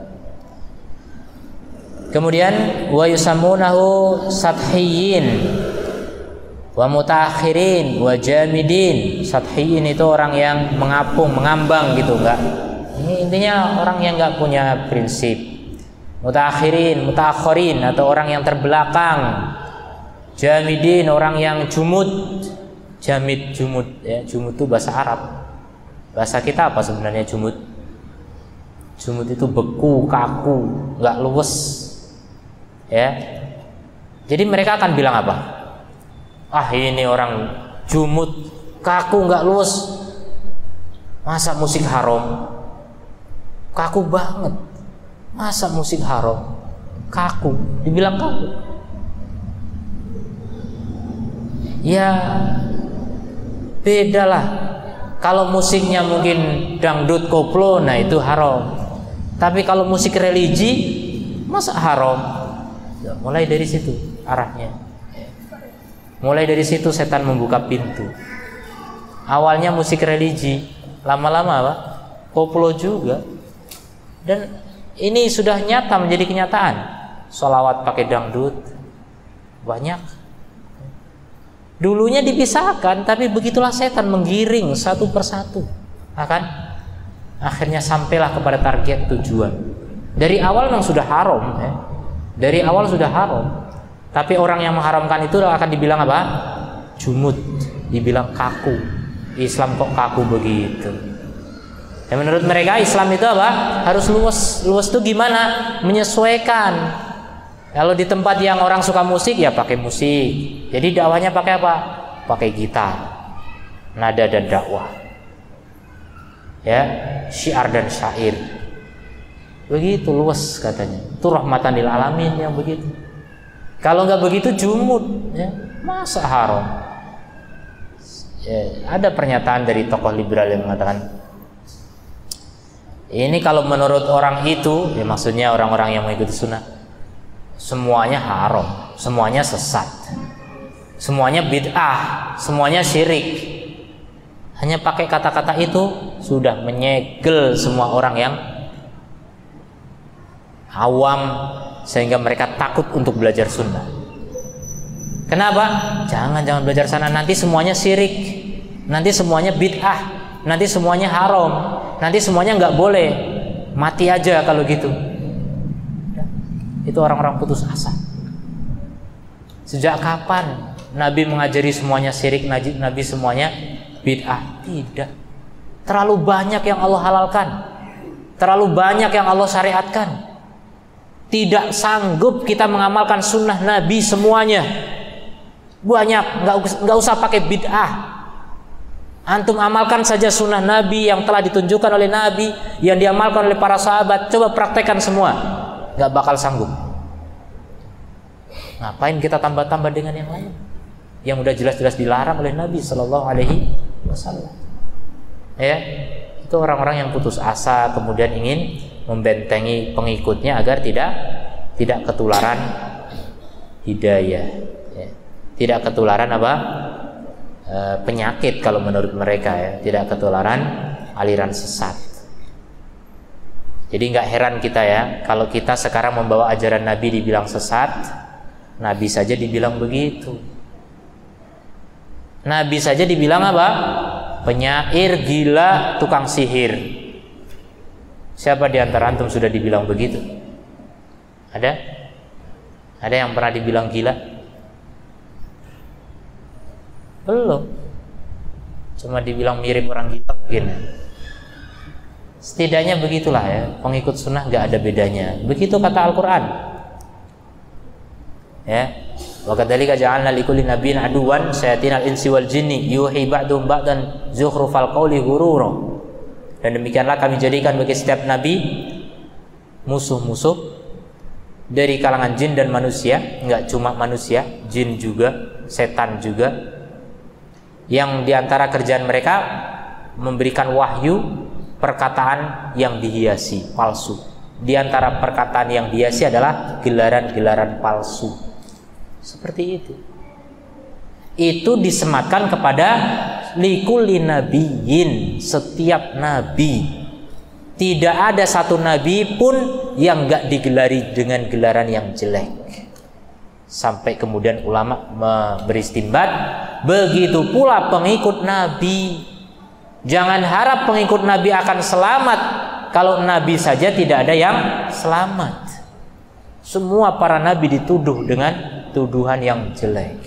Kemudian wa yusammunahu sathiyyin wa mutaakhirin wa jamidin. Sathiyyin itu orang yang mengapung, mengambang gitu, enggak. Ini intinya orang yang enggak punya prinsip. Mutaakhirin, mutaakhirin atau orang yang terbelakang. Jamidin, orang yang jumud. Jamid, jumud ya, jumud itu bahasa Arab. Bahasa kita apa sebenarnya jumud? Jumud itu beku, kaku, enggak luwes. Ya. Jadi mereka akan bilang apa? Ah, ini orang jumud, kaku, enggak luwes. Masa musik haram? Kaku banget. Masa musik haram? Kaku, dibilang kaku. Ya bedalah. Kalau musiknya mungkin dangdut, koplo, nah itu haram. Tapi kalau musik religi, masa haram? Ya, mulai dari situ arahnya. Mulai dari situ setan membuka pintu. Awalnya musik religi, lama-lama apa? Koplo juga. Dan ini sudah nyata menjadi kenyataan. Sholawat pakai dangdut banyak. Dulunya dipisahkan, tapi begitulah setan menggiring satu persatu. Akhirnya sampailah kepada target tujuan. Dari awal memang sudah haram, ya. Dari awal sudah haram. Tapi orang yang mengharamkan itu akan dibilang apa? Jumud, dibilang kaku. Islam kok kaku begitu. Dan menurut mereka Islam itu apa? Harus luwes. Luwes itu gimana? Menyesuaikan. Kalau di tempat yang orang suka musik ya pakai musik. Jadi dakwahnya pakai apa? Pakai gitar, nada dan dakwah. Ya, syiar dan syair. Begitu luwes katanya. Itu rahmatan lil alamin yang begitu. Kalau nggak begitu jumud, ya. Masa haram? Ya, ada pernyataan dari tokoh liberal yang mengatakan ini kalau menurut orang itu, ya maksudnya orang-orang yang mengikuti sunnah, semuanya haram, semuanya sesat, semuanya bid'ah, semuanya syirik. Hanya pakai kata-kata itu sudah menyegel semua orang yang awam, sehingga mereka takut untuk belajar sunnah. Kenapa? Jangan belajar sana, nanti semuanya syirik, nanti semuanya bid'ah, nanti semuanya haram, nanti semuanya nggak boleh, mati aja kalau gitu. Itu orang-orang putus asa. Sejak kapan Nabi mengajari semuanya syirik, Nabi semuanya bid'ah? Tidak. Terlalu banyak yang Allah halalkan, terlalu banyak yang Allah syariatkan. Tidak sanggup kita mengamalkan sunnah Nabi semuanya. Banyak, nggak usah pakai bid'ah. Antum amalkan saja sunnah Nabi yang telah ditunjukkan oleh Nabi, yang diamalkan oleh para sahabat. Coba praktekkan semua, nggak bakal sanggup. Ngapain kita tambah-tambah dengan yang lain yang udah jelas-jelas dilarang oleh Nabi Shallallahu Alaihi Wasallam? Ya, itu orang-orang yang putus asa kemudian ingin membentengi pengikutnya agar tidak ketularan hidayah, ya. Tidak ketularan apa? Penyakit kalau menurut mereka, ya, tidak ketularan aliran sesat. Jadi nggak heran kita ya kalau kita sekarang membawa ajaran Nabi dibilang sesat. Nabi saja dibilang begitu. Nabi saja dibilang apa? Penyair, gila, tukang sihir. Siapa di antara antum sudah dibilang begitu? Ada? Ada yang pernah dibilang gila? Belum. Cuma dibilang mirip orang gila mungkin. Setidaknya begitulah ya, pengikut sunnah nggak ada bedanya. Begitu kata Al-Quran. Ya, wa kadzalika ja'alna likulli nabiyyin aduwan syayatinal insi wal jinni yuhi ba'dhum ba'dan zukhrufal qawli ghurura. Dan demikianlah kami jadikan bagi setiap nabi musuh-musuh dari kalangan jin dan manusia. Enggak cuma manusia, jin juga, setan juga, yang diantara kerjaan mereka memberikan wahyu perkataan yang dihiasi, palsu. Di antara perkataan yang dihiasi adalah gelaran-gelaran palsu. Seperti itu. Itu disematkan kepada likulli nabiyyin, setiap nabi. Tidak ada satu nabi pun yang enggak digelari dengan gelaran yang jelek. Sampai kemudian ulama beristinbat, begitu pula pengikut nabi. Jangan harap pengikut nabi akan selamat kalau nabi saja tidak ada yang selamat. Semua para nabi dituduh dengan tuduhan yang jelek.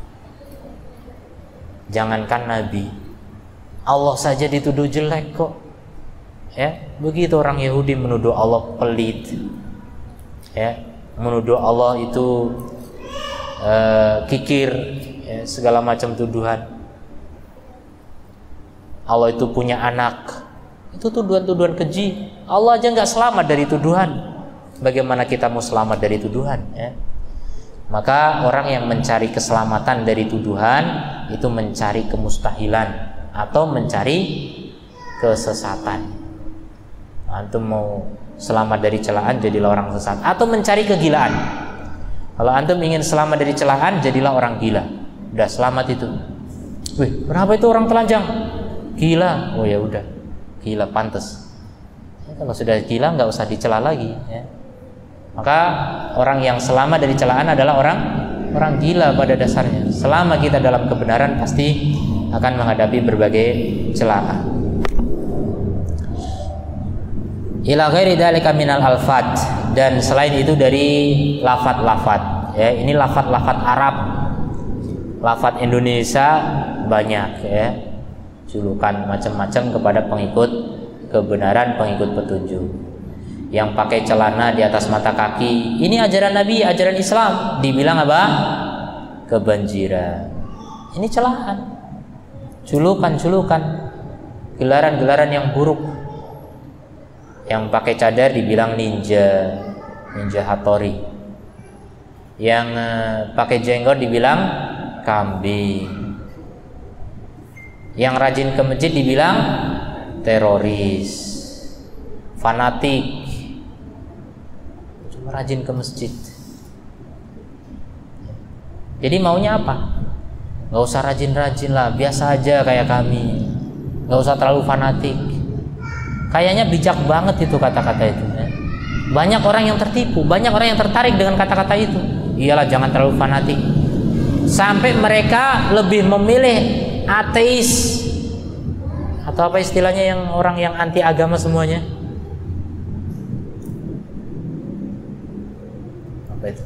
Jangankan nabi, Allah saja dituduh jelek kok. Ya, begitu orang Yahudi menuduh Allah pelit. Ya, menuduh Allah itu kikir, ya, segala macam tuduhan. Allah itu punya anak. Itu tuduhan-tuduhan keji. Allah aja nggak selamat dari tuduhan. Bagaimana kita mau selamat dari tuduhan? Ya? Maka orang yang mencari keselamatan dari tuduhan itu mencari kemustahilan atau mencari kesesatan. Antum mau selamat dari celaan, jadilah orang sesat, atau mencari kegilaan. Kalau antum ingin selamat dari celaan, jadilah orang gila. Udah selamat itu. Wih, kenapa itu orang telanjang? Gila. Oh ya udah, gila pantas. Ya, kalau sudah gila nggak usah dicela lagi. Ya. Maka orang yang selamat dari celaan adalah orang gila pada dasarnya. Selama kita dalam kebenaran pasti akan menghadapi berbagai celaan. Ila ghairi dzalika minal alfat, dan selain itu dari lafat-lafat. Ya, ini lafat-lafat Arab. Lafat Indonesia banyak ya. julukan macam-macam kepada pengikut kebenaran, pengikut petunjuk. Yang pakai celana di atas mata kaki, ini ajaran Nabi, ajaran Islam, dibilang apa? Kebanjiran. Ini celaan, julukan-julukan, gelaran-gelaran yang buruk. Yang pakai cadar dibilang ninja, ninja Hattori. Yang pakai jenggot dibilang kambing. Yang rajin ke masjid dibilang teroris, fanatik. Cuma rajin ke masjid. Jadi maunya apa? Gak usah rajin-rajin lah, biasa aja kayak kami. Gak usah terlalu fanatik. Kayaknya bijak banget itu kata-kata itu ya. Banyak orang yang tertipu, banyak orang yang tertarik dengan kata-kata itu. Iyalah, jangan terlalu fanatik. Sampai mereka lebih memilih ateis, atau apa istilahnya yang orang yang anti agama semuanya? Apa itu?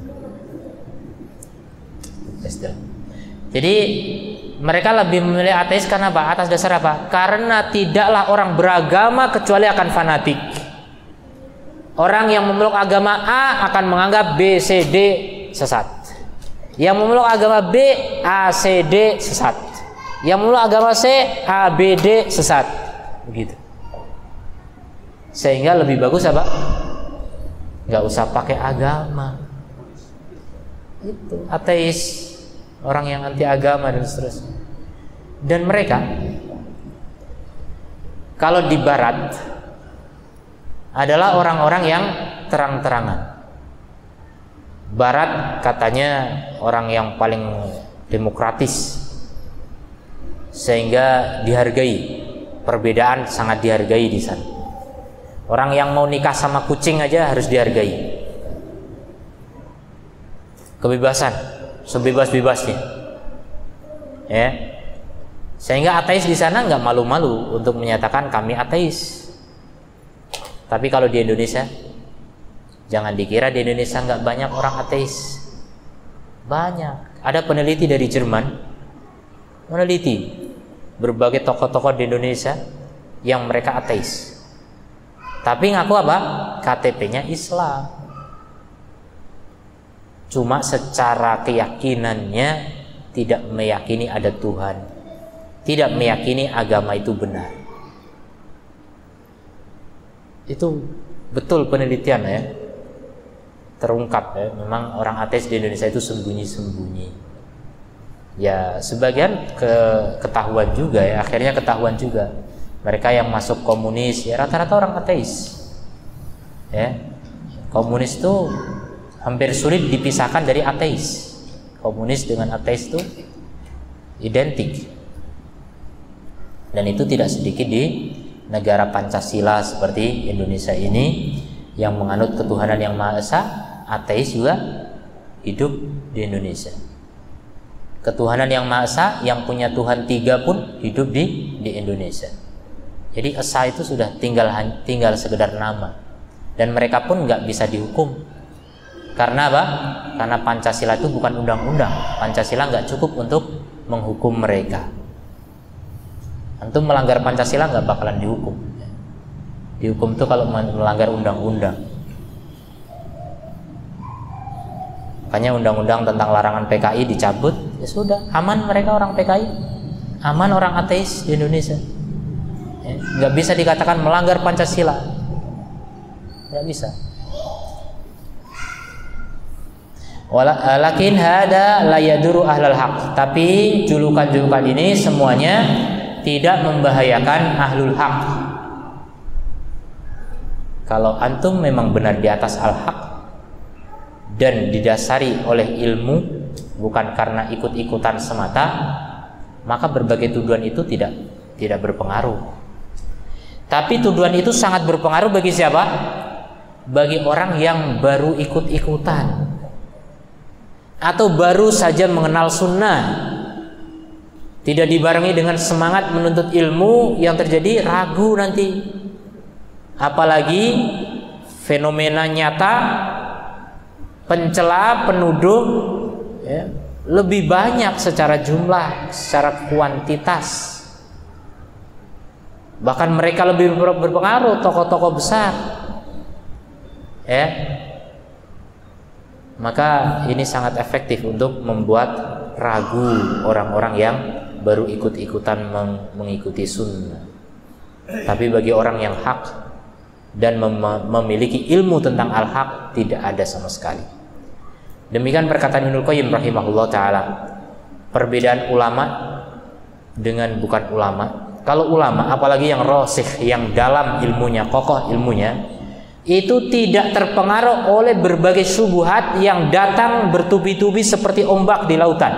Istilah. Jadi mereka lebih memilih ateis karena apa? Atas dasar apa? Karena tidaklah orang beragama kecuali akan fanatik. Orang yang memeluk agama A akan menganggap B, C, D sesat. Yang memeluk agama B, A, C, D sesat. Yang memeluk agama C, A, B, D sesat. Begitu. Sehingga lebih bagus apa? Gak usah pakai agama. Itu ateis, orang yang anti agama dan seterusnya. Dan mereka kalau di barat adalah orang-orang yang terang-terangan. Barat katanya orang yang paling demokratis, sehingga dihargai, perbedaan sangat dihargai di sana. Orang yang mau nikah sama kucing aja harus dihargai. Kebebasan, sebebas-bebasnya. Ya. Sehingga ateis di sana nggak malu-malu untuk menyatakan kami ateis. Tapi kalau di Indonesia, jangan dikira di Indonesia nggak banyak orang ateis. Banyak. Ada peneliti dari Jerman meneliti berbagai tokoh-tokoh di Indonesia yang mereka ateis. Tapi ngaku apa? KTP-nya Islam. Cuma secara keyakinannya tidak meyakini ada Tuhan, tidak meyakini agama itu benar. Itu betul penelitian ya, terungkap ya, memang orang ateis di Indonesia itu sembunyi-sembunyi. Ya sebagian ketahuan juga ya, akhirnya ketahuan juga. Mereka yang masuk komunis ya rata-rata orang ateis. Ya, komunis itu hampir sulit dipisahkan dari ateis. Komunis dengan ateis itu identik. Dan itu tidak sedikit di negara Pancasila seperti Indonesia ini yang menganut ketuhanan yang Maha Esa, ateis juga hidup di Indonesia. Ketuhanan yang Maha Esa yang punya Tuhan 3 pun hidup di Indonesia. Jadi Esa itu sudah tinggal sekedar nama. Dan mereka pun nggak bisa dihukum. Karena apa? Karena Pancasila itu bukan undang-undang. Pancasila nggak cukup untuk menghukum mereka. Antum melanggar Pancasila nggak bakalan dihukum. Dihukum itu kalau melanggar undang-undang. Makanya undang-undang tentang larangan PKI dicabut, ya sudah, aman mereka orang PKI, aman orang ateis di Indonesia. Ya, nggak bisa dikatakan melanggar Pancasila, nggak bisa. Walakin hada la yaduru ahlal haq. Tapi julukan-julukan ini semuanya tidak membahayakan ahlul haq. Kalau antum memang benar di atas al-haq dan didasari oleh ilmu, bukan karena ikut-ikutan semata, maka berbagai tuduhan itu tidak berpengaruh. Tapi tuduhan itu sangat berpengaruh bagi siapa? Bagi orang yang baru ikut-ikutan atau baru saja mengenal sunnah, tidak dibarengi dengan semangat menuntut ilmu, yang terjadi ragu nanti. Apalagi fenomena nyata pencela, penuduh ya, lebih banyak secara jumlah, secara kuantitas Bahkan mereka lebih berpengaruh, tokoh-tokoh besar. Ya. Maka ini sangat efektif untuk membuat ragu orang-orang yang baru ikut-ikutan mengikuti sunnah. Tapi bagi orang yang hak dan memiliki ilmu tentang al-haq, tidak ada sama sekali. Demikian perkataan Ibnu Qayyim rahimahullah ta'ala. Perbedaan ulama dengan bukan ulama. Kalau ulama, apalagi yang rasikh, yang dalam ilmunya, kokoh ilmunya, itu tidak terpengaruh oleh berbagai syubhat yang datang bertubi-tubi seperti ombak di lautan.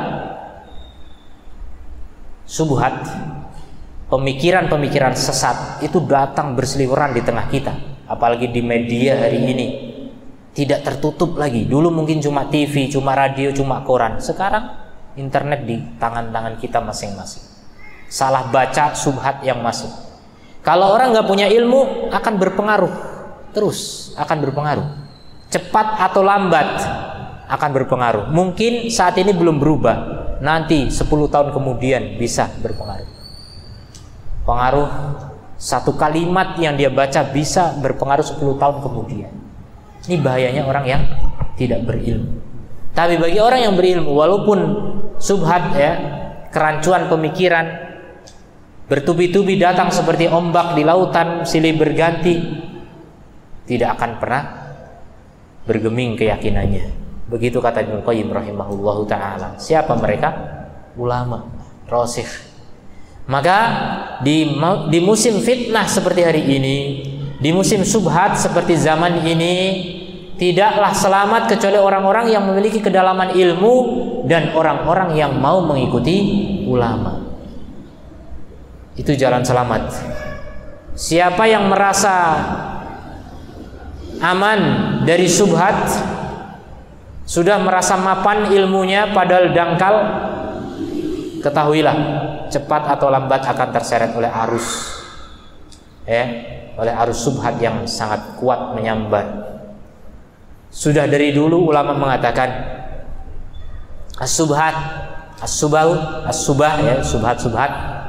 Syubhat, pemikiran-pemikiran sesat itu datang berseliweran di tengah kita, apalagi di media hari ini. Tidak tertutup lagi. Dulu mungkin cuma TV, cuma radio, cuma koran. Sekarang internet di tangan-tangan kita masing-masing. Salah baca syubhat yang masuk. Kalau orang nggak punya ilmu, akan berpengaruh. Terus akan berpengaruh. Cepat atau lambat akan berpengaruh. Mungkin saat ini belum berubah, nanti 10 tahun kemudian bisa berpengaruh. Pengaruh satu kalimat yang dia baca bisa berpengaruh 10 tahun kemudian. Ini bahayanya orang yang tidak berilmu. Tapi bagi orang yang berilmu, walaupun subhat, ya, kerancuan pemikiran bertubi-tubi datang seperti ombak di lautan silih berganti, tidak akan pernah bergeming keyakinannya. Begitu kata Ibnu Qayyim rahimahullahu ta'ala. Siapa mereka? Ulama rasikh. Maka di musim fitnah seperti hari ini, di musim subhat seperti zaman ini, tidaklah selamat kecuali orang-orang yang memiliki kedalaman ilmu dan orang-orang yang mau mengikuti ulama. Itu jalan selamat. Siapa yang merasa aman dari subhat, sudah merasa mapan ilmunya padahal dangkal, ketahuilah cepat atau lambat akan terseret oleh arus, oleh arus subhat yang sangat kuat menyambar. Sudah dari dulu ulama mengatakan as-subhat, as-subah, subhat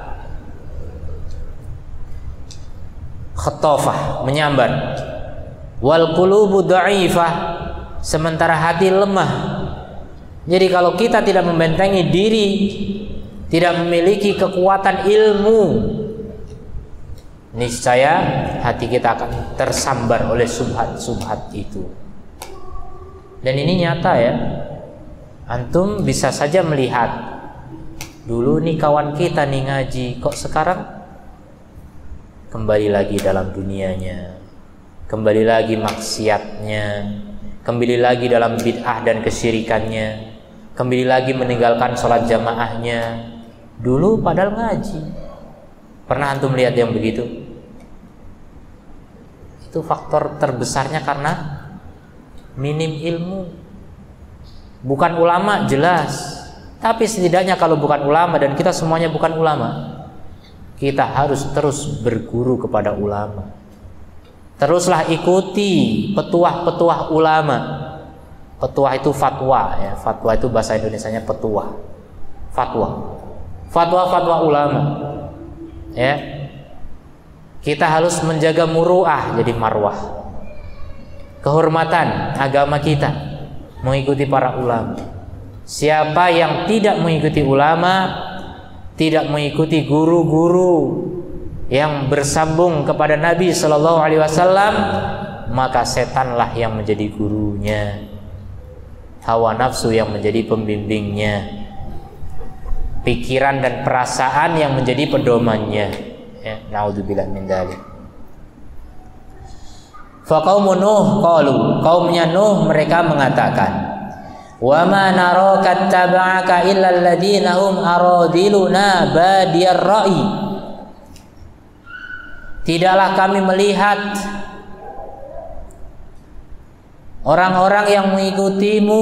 khatafah, menyambar. Wal qulubu dha'ifah, sementara hati lemah. Jadi kalau kita tidak membentengi diri, tidak memiliki kekuatan ilmu, niscaya hati kita akan tersambar oleh subhat itu. Dan ini nyata, ya. Antum bisa saja melihat, dulu nih kawan kita nih ngaji, kok sekarang kembali lagi dalam dunianya, kembali lagi maksiatnya, kembali lagi dalam bid'ah dan kesyirikannya, kembali lagi meninggalkan sholat jamaahnya. Dulu padahal ngaji. Pernah antum lihat yang begitu? Itu faktor terbesarnya karena minim ilmu. Bukan ulama jelas, tapi setidaknya kalau bukan ulama, dan kita semuanya bukan ulama, kita harus terus berguru kepada ulama. Teruslah ikuti petuah-petuah ulama. Petuah itu fatwa, ya. Fatwa itu bahasa Indonesianya petuah. Fatwa ulama. Ya. Kita harus menjaga muruah, jadi marwah. Kehormatan agama kita mengikuti para ulama. Siapa yang tidak mengikuti ulama, tidak mengikuti guru-guru yang bersambung kepada Nabi Shallallahu Alaihi Wasallam, maka setanlah yang menjadi gurunya, hawa nafsu yang menjadi pembimbingnya, pikiran dan perasaan yang menjadi pedomannya. Ya, naudzubillah min dzalik. Fa qaumun Nuh qalu, kaumnya Nuh mereka mengatakan, wa ma naraka taba'aka illa alladziina hum aradiluna badiyar ra'i. Tidaklah kami melihat orang-orang yang mengikutimu,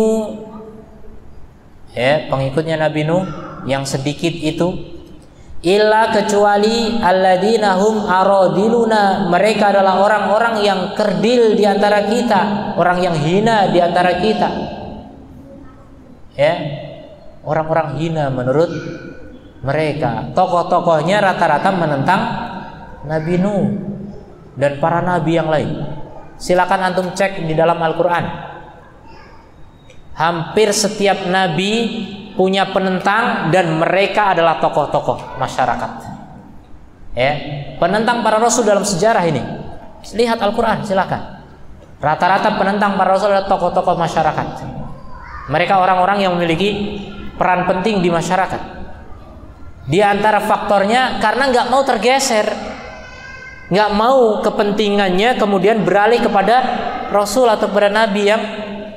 ya, pengikutnya Nabi Nuh yang sedikit itu, illa kecuali alladzina hum aradiluna, mereka adalah orang-orang yang kerdil di antara kita, orang yang hina di antara kita. Ya, orang-orang hina menurut mereka. Tokoh-tokohnya rata-rata menentang Nabi Nuh, dan para nabi yang lain. Silakan antum cek di dalam Al-Quran. Hampir setiap nabi punya penentang dan mereka adalah tokoh-tokoh masyarakat. Ya, penentang para rasul dalam sejarah ini. Lihat Al-Quran, silakan. Rata-rata penentang para rasul adalah tokoh-tokoh masyarakat. Mereka orang-orang yang memiliki peran penting di masyarakat. Di antara faktornya karena nggak mau tergeser, nggak mau kepentingannya kemudian beralih kepada Rasul atau kepada Nabi yang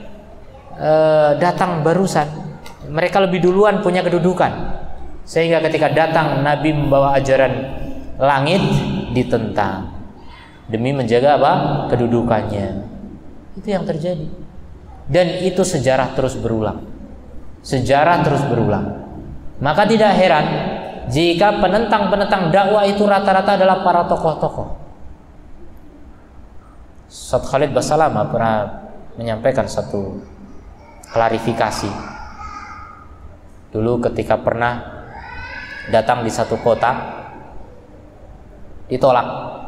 datang barusan. Mereka lebih duluan punya kedudukan, sehingga ketika datang Nabi membawa ajaran langit ditentang demi menjaga apa? Kedudukannya. Itu yang terjadi, dan itu sejarah terus berulang. Sejarah terus berulang. Maka tidak heran jika penentang-penentang dakwah itu rata-rata adalah para tokoh-tokoh. Ustaz Khalid Basalamah pernah menyampaikan satu klarifikasi. Dulu ketika pernah datang di satu kota, ditolak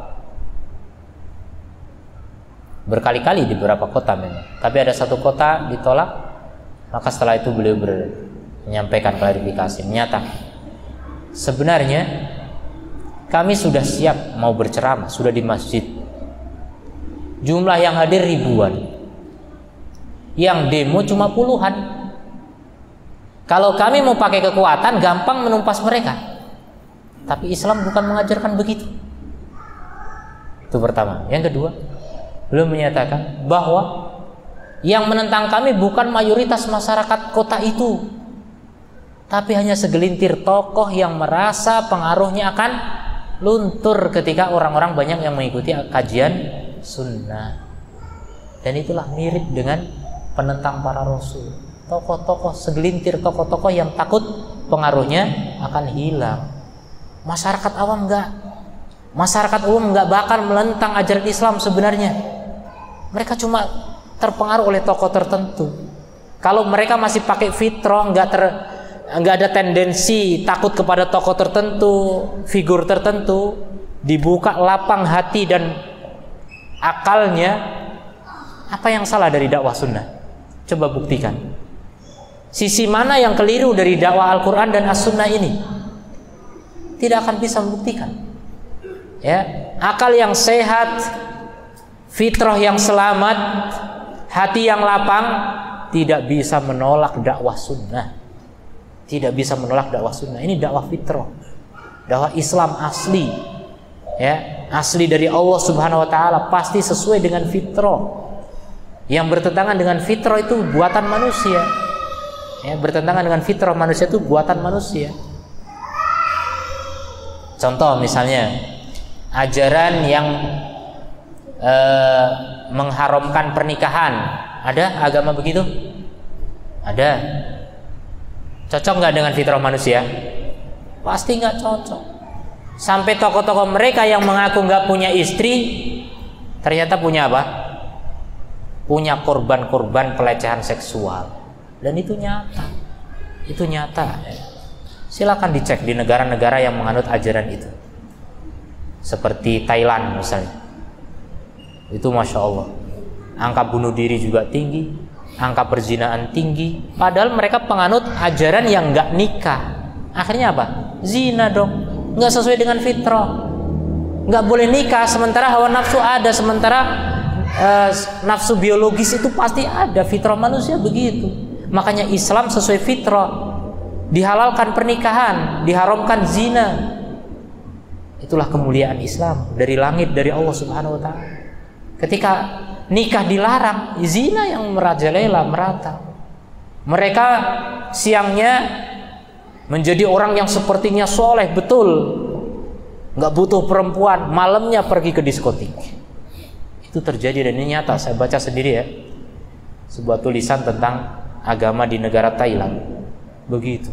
berkali-kali di beberapa kota memang, tapi ada satu kota ditolak. Maka setelah itu beliau menyampaikan klarifikasi, menyatakan sebenarnya kami sudah siap mau berceramah, sudah di masjid, jumlah yang hadir ribuan, yang demo cuma puluhan. Kalau kami mau pakai kekuatan gampang menumpas mereka, tapi Islam bukan mengajarkan begitu. Itu pertama. Yang kedua, beliau menyatakan bahwa yang menentang kami bukan mayoritas masyarakat kota itu, tapi hanya segelintir tokoh yang merasa pengaruhnya akan luntur ketika orang-orang banyak yang mengikuti kajian sunnah. Dan itulah mirip dengan penentang para rasul. Tokoh-tokoh, segelintir tokoh-tokoh yang takut pengaruhnya akan hilang. Masyarakat awam enggak. Masyarakat umum enggak bakal menentang ajaran Islam sebenarnya. Mereka cuma terpengaruh oleh tokoh tertentu. Kalau mereka masih pakai fitrah, nggak ada tendensi takut kepada tokoh tertentu, figur tertentu, dibuka lapang hati dan akalnya, apa yang salah dari dakwah sunnah? Coba buktikan. Sisi mana yang keliru dari dakwah Al-Quran dan As-Sunnah ini? Tidak akan bisa membuktikan. Ya, akal yang sehat, fitrah yang selamat, hati yang lapang tidak bisa menolak dakwah sunnah. Tidak bisa menolak dakwah sunnah. Ini dakwah fitrah, dakwah Islam asli, ya, asli dari Allah Subhanahu Wa Taala, pasti sesuai dengan fitrah. Yang bertentangan dengan fitrah itu buatan manusia. Ya, bertentangan dengan fitrah manusia itu buatan manusia. Contoh misalnya ajaran yang mengharamkan pernikahan, ada agama begitu? Ada. Cocok nggak dengan fitrah manusia? Pasti nggak cocok. Sampai tokoh-tokoh mereka yang mengaku nggak punya istri, ternyata punya apa? Punya korban-korban pelecehan seksual, dan itu nyata. Itu nyata. Silakan dicek di negara-negara yang menganut ajaran itu, seperti Thailand misalnya. Itu masya Allah, angka bunuh diri juga tinggi, angka perzinaan tinggi. Padahal mereka penganut ajaran yang nggak nikah. Akhirnya apa? Zina dong, nggak sesuai dengan fitrah. Nggak boleh nikah, sementara hawa nafsu ada, sementara nafsu biologis itu pasti ada. Fitrah manusia begitu. Makanya Islam sesuai fitrah, dihalalkan pernikahan, diharamkan zina. Itulah kemuliaan Islam dari langit, dari Allah Subhanahu Wa Taala. Ketika nikah dilarang, zina yang merajalela, merata. Mereka siangnya menjadi orang yang sepertinya soleh betul, nggak butuh perempuan, malamnya pergi ke diskotik. Itu terjadi dan ini nyata. Saya baca sendiri ya, sebuah tulisan tentang agama di negara Thailand. Begitu.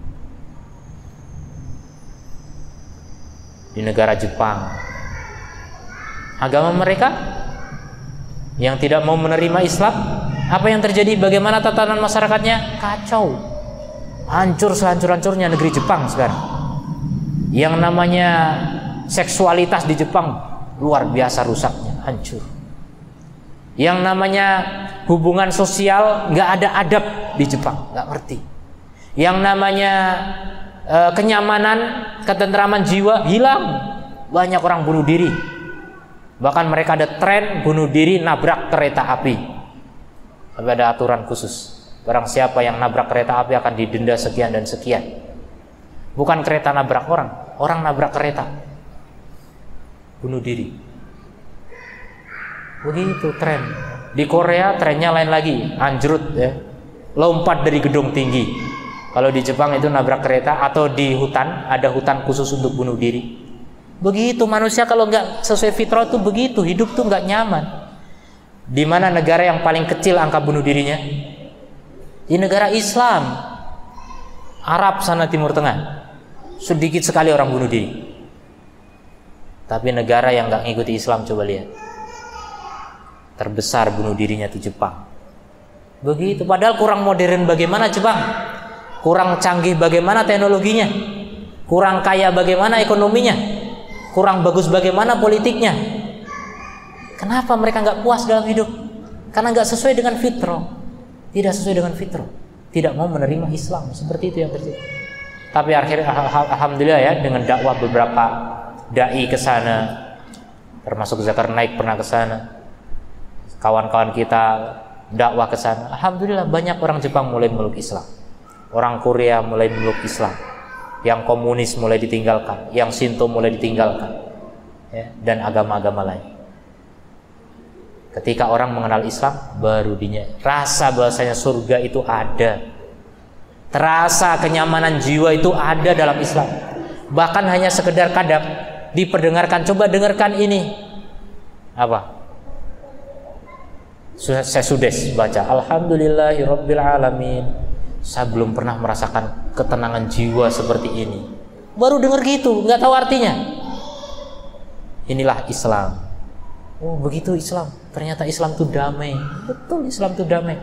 Di negara Jepang, agama mereka yang tidak mau menerima Islam, apa yang terjadi? Bagaimana tatanan masyarakatnya? Kacau, hancur sehancur-hancurnya negeri Jepang sekarang. Yang namanya seksualitas di Jepang luar biasa rusaknya, hancur. Yang namanya hubungan sosial nggak ada adab di Jepang, nggak ngerti. Yang namanya kenyamanan, ketentraman jiwa hilang. Banyak orang bunuh diri. Bahkan mereka ada tren bunuh diri nabrak kereta api. Tapi ada aturan khusus. Barang siapa yang nabrak kereta api akan didenda sekian dan sekian. Bukan kereta nabrak orang, orang nabrak kereta. Bunuh diri. Begitu tren. Di Korea trennya lain lagi, anjrut ya. Lompat dari gedung tinggi. Kalau di Jepang itu nabrak kereta, atau di hutan, ada hutan khusus untuk bunuh diri. Begitu manusia kalau nggak sesuai fitrah tuh begitu, hidup tuh nggak nyaman. Di mana negara yang paling kecil angka bunuh dirinya? Di negara Islam, Arab sana Timur Tengah, sedikit sekali orang bunuh diri. Tapi negara yang nggak ngikuti Islam coba lihat, terbesar bunuh dirinya itu Jepang. Begitu, padahal kurang modern bagaimana Jepang, kurang canggih bagaimana teknologinya, kurang kaya bagaimana ekonominya, kurang bagus bagaimana politiknya. Kenapa mereka nggak puas dalam hidup? Karena nggak sesuai dengan fitrah. Tidak sesuai dengan fitrah, tidak mau menerima Islam. Seperti itu yang terjadi. Tapi akhirnya alhamdulillah ya, dengan dakwah beberapa dai ke sana, termasuk Zakar Naik pernah ke sana, kawan-kawan kita dakwah ke sana. Alhamdulillah banyak orang Jepang mulai meluk Islam, orang Korea mulai meluk Islam, yang komunis mulai ditinggalkan, yang Shinto mulai ditinggalkan, ya, dan agama-agama lain. Ketika orang mengenal Islam, baru rasa bahasanya surga itu ada, terasa kenyamanan jiwa itu ada dalam Islam. Bahkan hanya sekedar kadang diperdengarkan, coba dengarkan ini apa? Saya sudah baca Alhamdulillahirabbil alamin. Saya belum pernah merasakan ketenangan jiwa seperti ini. Baru dengar gitu, nggak tahu artinya. Inilah Islam. Oh begitu Islam. Ternyata Islam itu damai. Betul, Islam itu damai.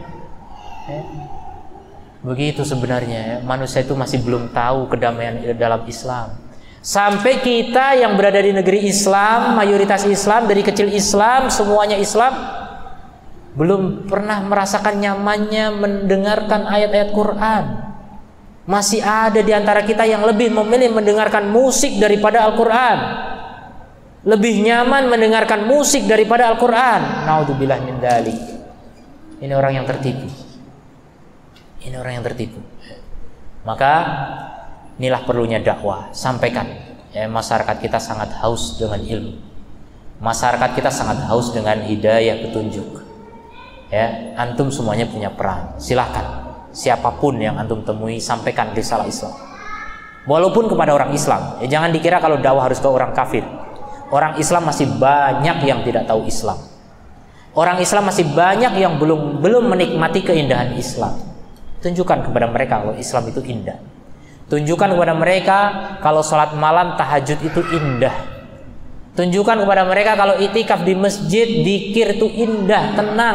Begitu sebenarnya. Manusia itu masih belum tahu kedamaian dalam Islam. Sampai kita yang berada di negeri Islam, mayoritas Islam, dari kecil Islam, semuanya Islam, belum pernah merasakan nyamannya mendengarkan ayat-ayat Quran. Masih ada di antara kita yang lebih memilih mendengarkan musik daripada Al-Quran, lebih nyaman mendengarkan musik daripada Al-Quran. Naudzubillah min dzalik. Ini orang yang tertipu. Ini orang yang tertipu. Maka inilah perlunya dakwah. Sampaikan ya, masyarakat kita sangat haus dengan ilmu. Masyarakat kita sangat haus dengan hidayah, petunjuk. Ya, antum semuanya punya peran. Silahkan, siapapun yang antum temui, sampaikan risalah Islam. Walaupun kepada orang Islam. Ya, jangan dikira kalau dakwah harus ke orang kafir. Orang Islam masih banyak yang tidak tahu Islam. Orang Islam masih banyak yang belum menikmati keindahan Islam. Tunjukkan kepada mereka kalau Islam itu indah. Tunjukkan kepada mereka kalau sholat malam tahajud itu indah. Tunjukkan kepada mereka kalau itikaf di masjid, dzikir itu indah, tenang.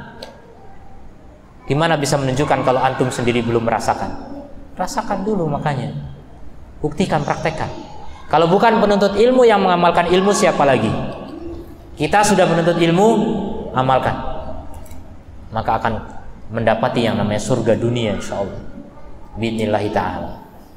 Gimana bisa menunjukkan kalau antum sendiri belum merasakan? Rasakan dulu makanya. Buktikan, praktekkan. Kalau bukan penuntut ilmu yang mengamalkan ilmu, siapa lagi? Kita sudah menuntut ilmu, amalkan. Maka akan mendapati yang namanya surga dunia insyaallah. Bi'idznillah ta'ala.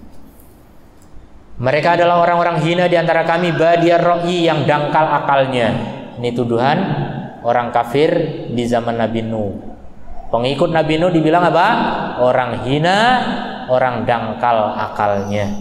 Mereka adalah orang-orang hina di antara kami, badiyar ra'i, yang dangkal akalnya. Ini tuduhan orang kafir di zaman Nabi Nuh. Pengikut Nabi Nuh dibilang apa? Orang hina, orang dangkal akalnya.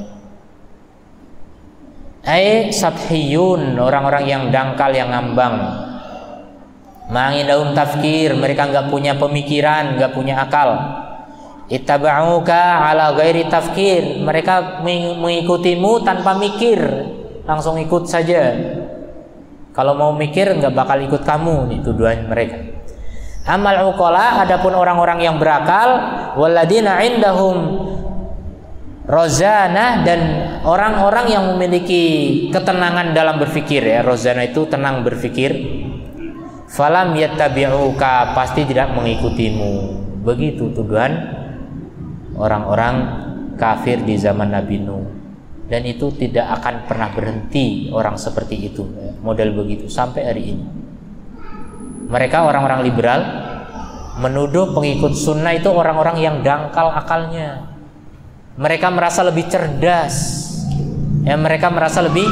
Sathiyun, orang-orang yang dangkal, yang ngambang. Ma'indahum tafkir, mereka nggak punya pemikiran, nggak punya akal. Ittaba'uka ala ghairi tafkir, mereka mengikutimu tanpa mikir, langsung ikut saja. Kalau mau mikir nggak bakal ikut kamu. Ini tuduhan mereka. Amal uqala, adapun orang-orang yang berakal, waladina indahum rozana, dan orang-orang yang memiliki ketenangan dalam berpikir ya. Rozana itu tenang berpikir. Falam yattabi'uka, pasti tidak mengikutimu. Begitu tuduhan orang-orang kafir di zaman Nabi Nuh. Dan itu tidak akan pernah berhenti orang seperti itu, model begitu sampai hari ini. Mereka orang-orang liberal menuduh pengikut sunnah itu orang-orang yang dangkal akalnya. Mereka merasa lebih cerdas, ya, mereka merasa lebih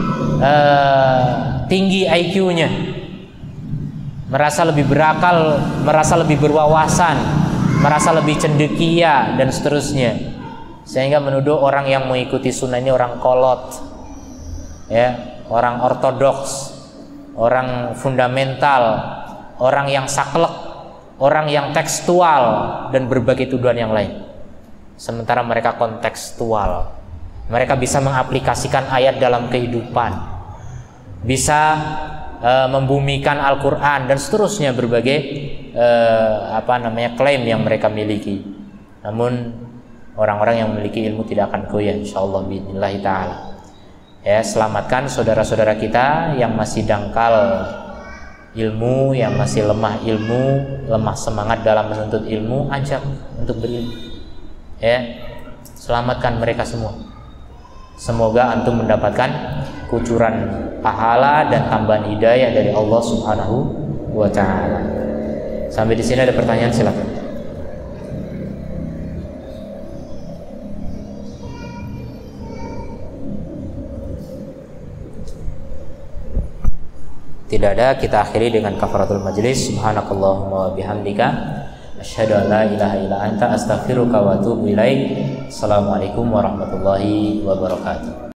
tinggi IQ-nya, merasa lebih berakal, merasa lebih berwawasan, merasa lebih cendekia dan seterusnya. Sehingga menuduh orang yang mengikuti sunnah ini orang kolot, ya, orang ortodoks, orang fundamental, orang yang saklek, orang yang tekstual, dan berbagai tuduhan yang lain. Sementara mereka kontekstual, mereka bisa mengaplikasikan ayat dalam kehidupan, bisa membumikan Al-Quran dan seterusnya, berbagai klaim yang mereka miliki. Namun orang-orang yang memiliki ilmu tidak akan goyah, insyaallah biidznillah ta'ala. Ya, selamatkan saudara-saudara kita yang masih dangkal ilmu, yang masih lemah ilmu, lemah semangat dalam menuntut ilmu, ajak untuk berilmu. Ya, selamatkan mereka semua. Semoga antum mendapatkan kucuran pahala dan tambahan hidayah dari Allah Subhanahu wa ta'ala. Sampai di sini ada pertanyaan, silakan. Tidak ada, kita akhiri dengan kafaratul majlis. Subhanakallahumma wa bihamdika asyhadu an la ilaha illa anta astaghfiruka wa atubu ilaik. Assalamualaikum warahmatullahi wabarakatuh.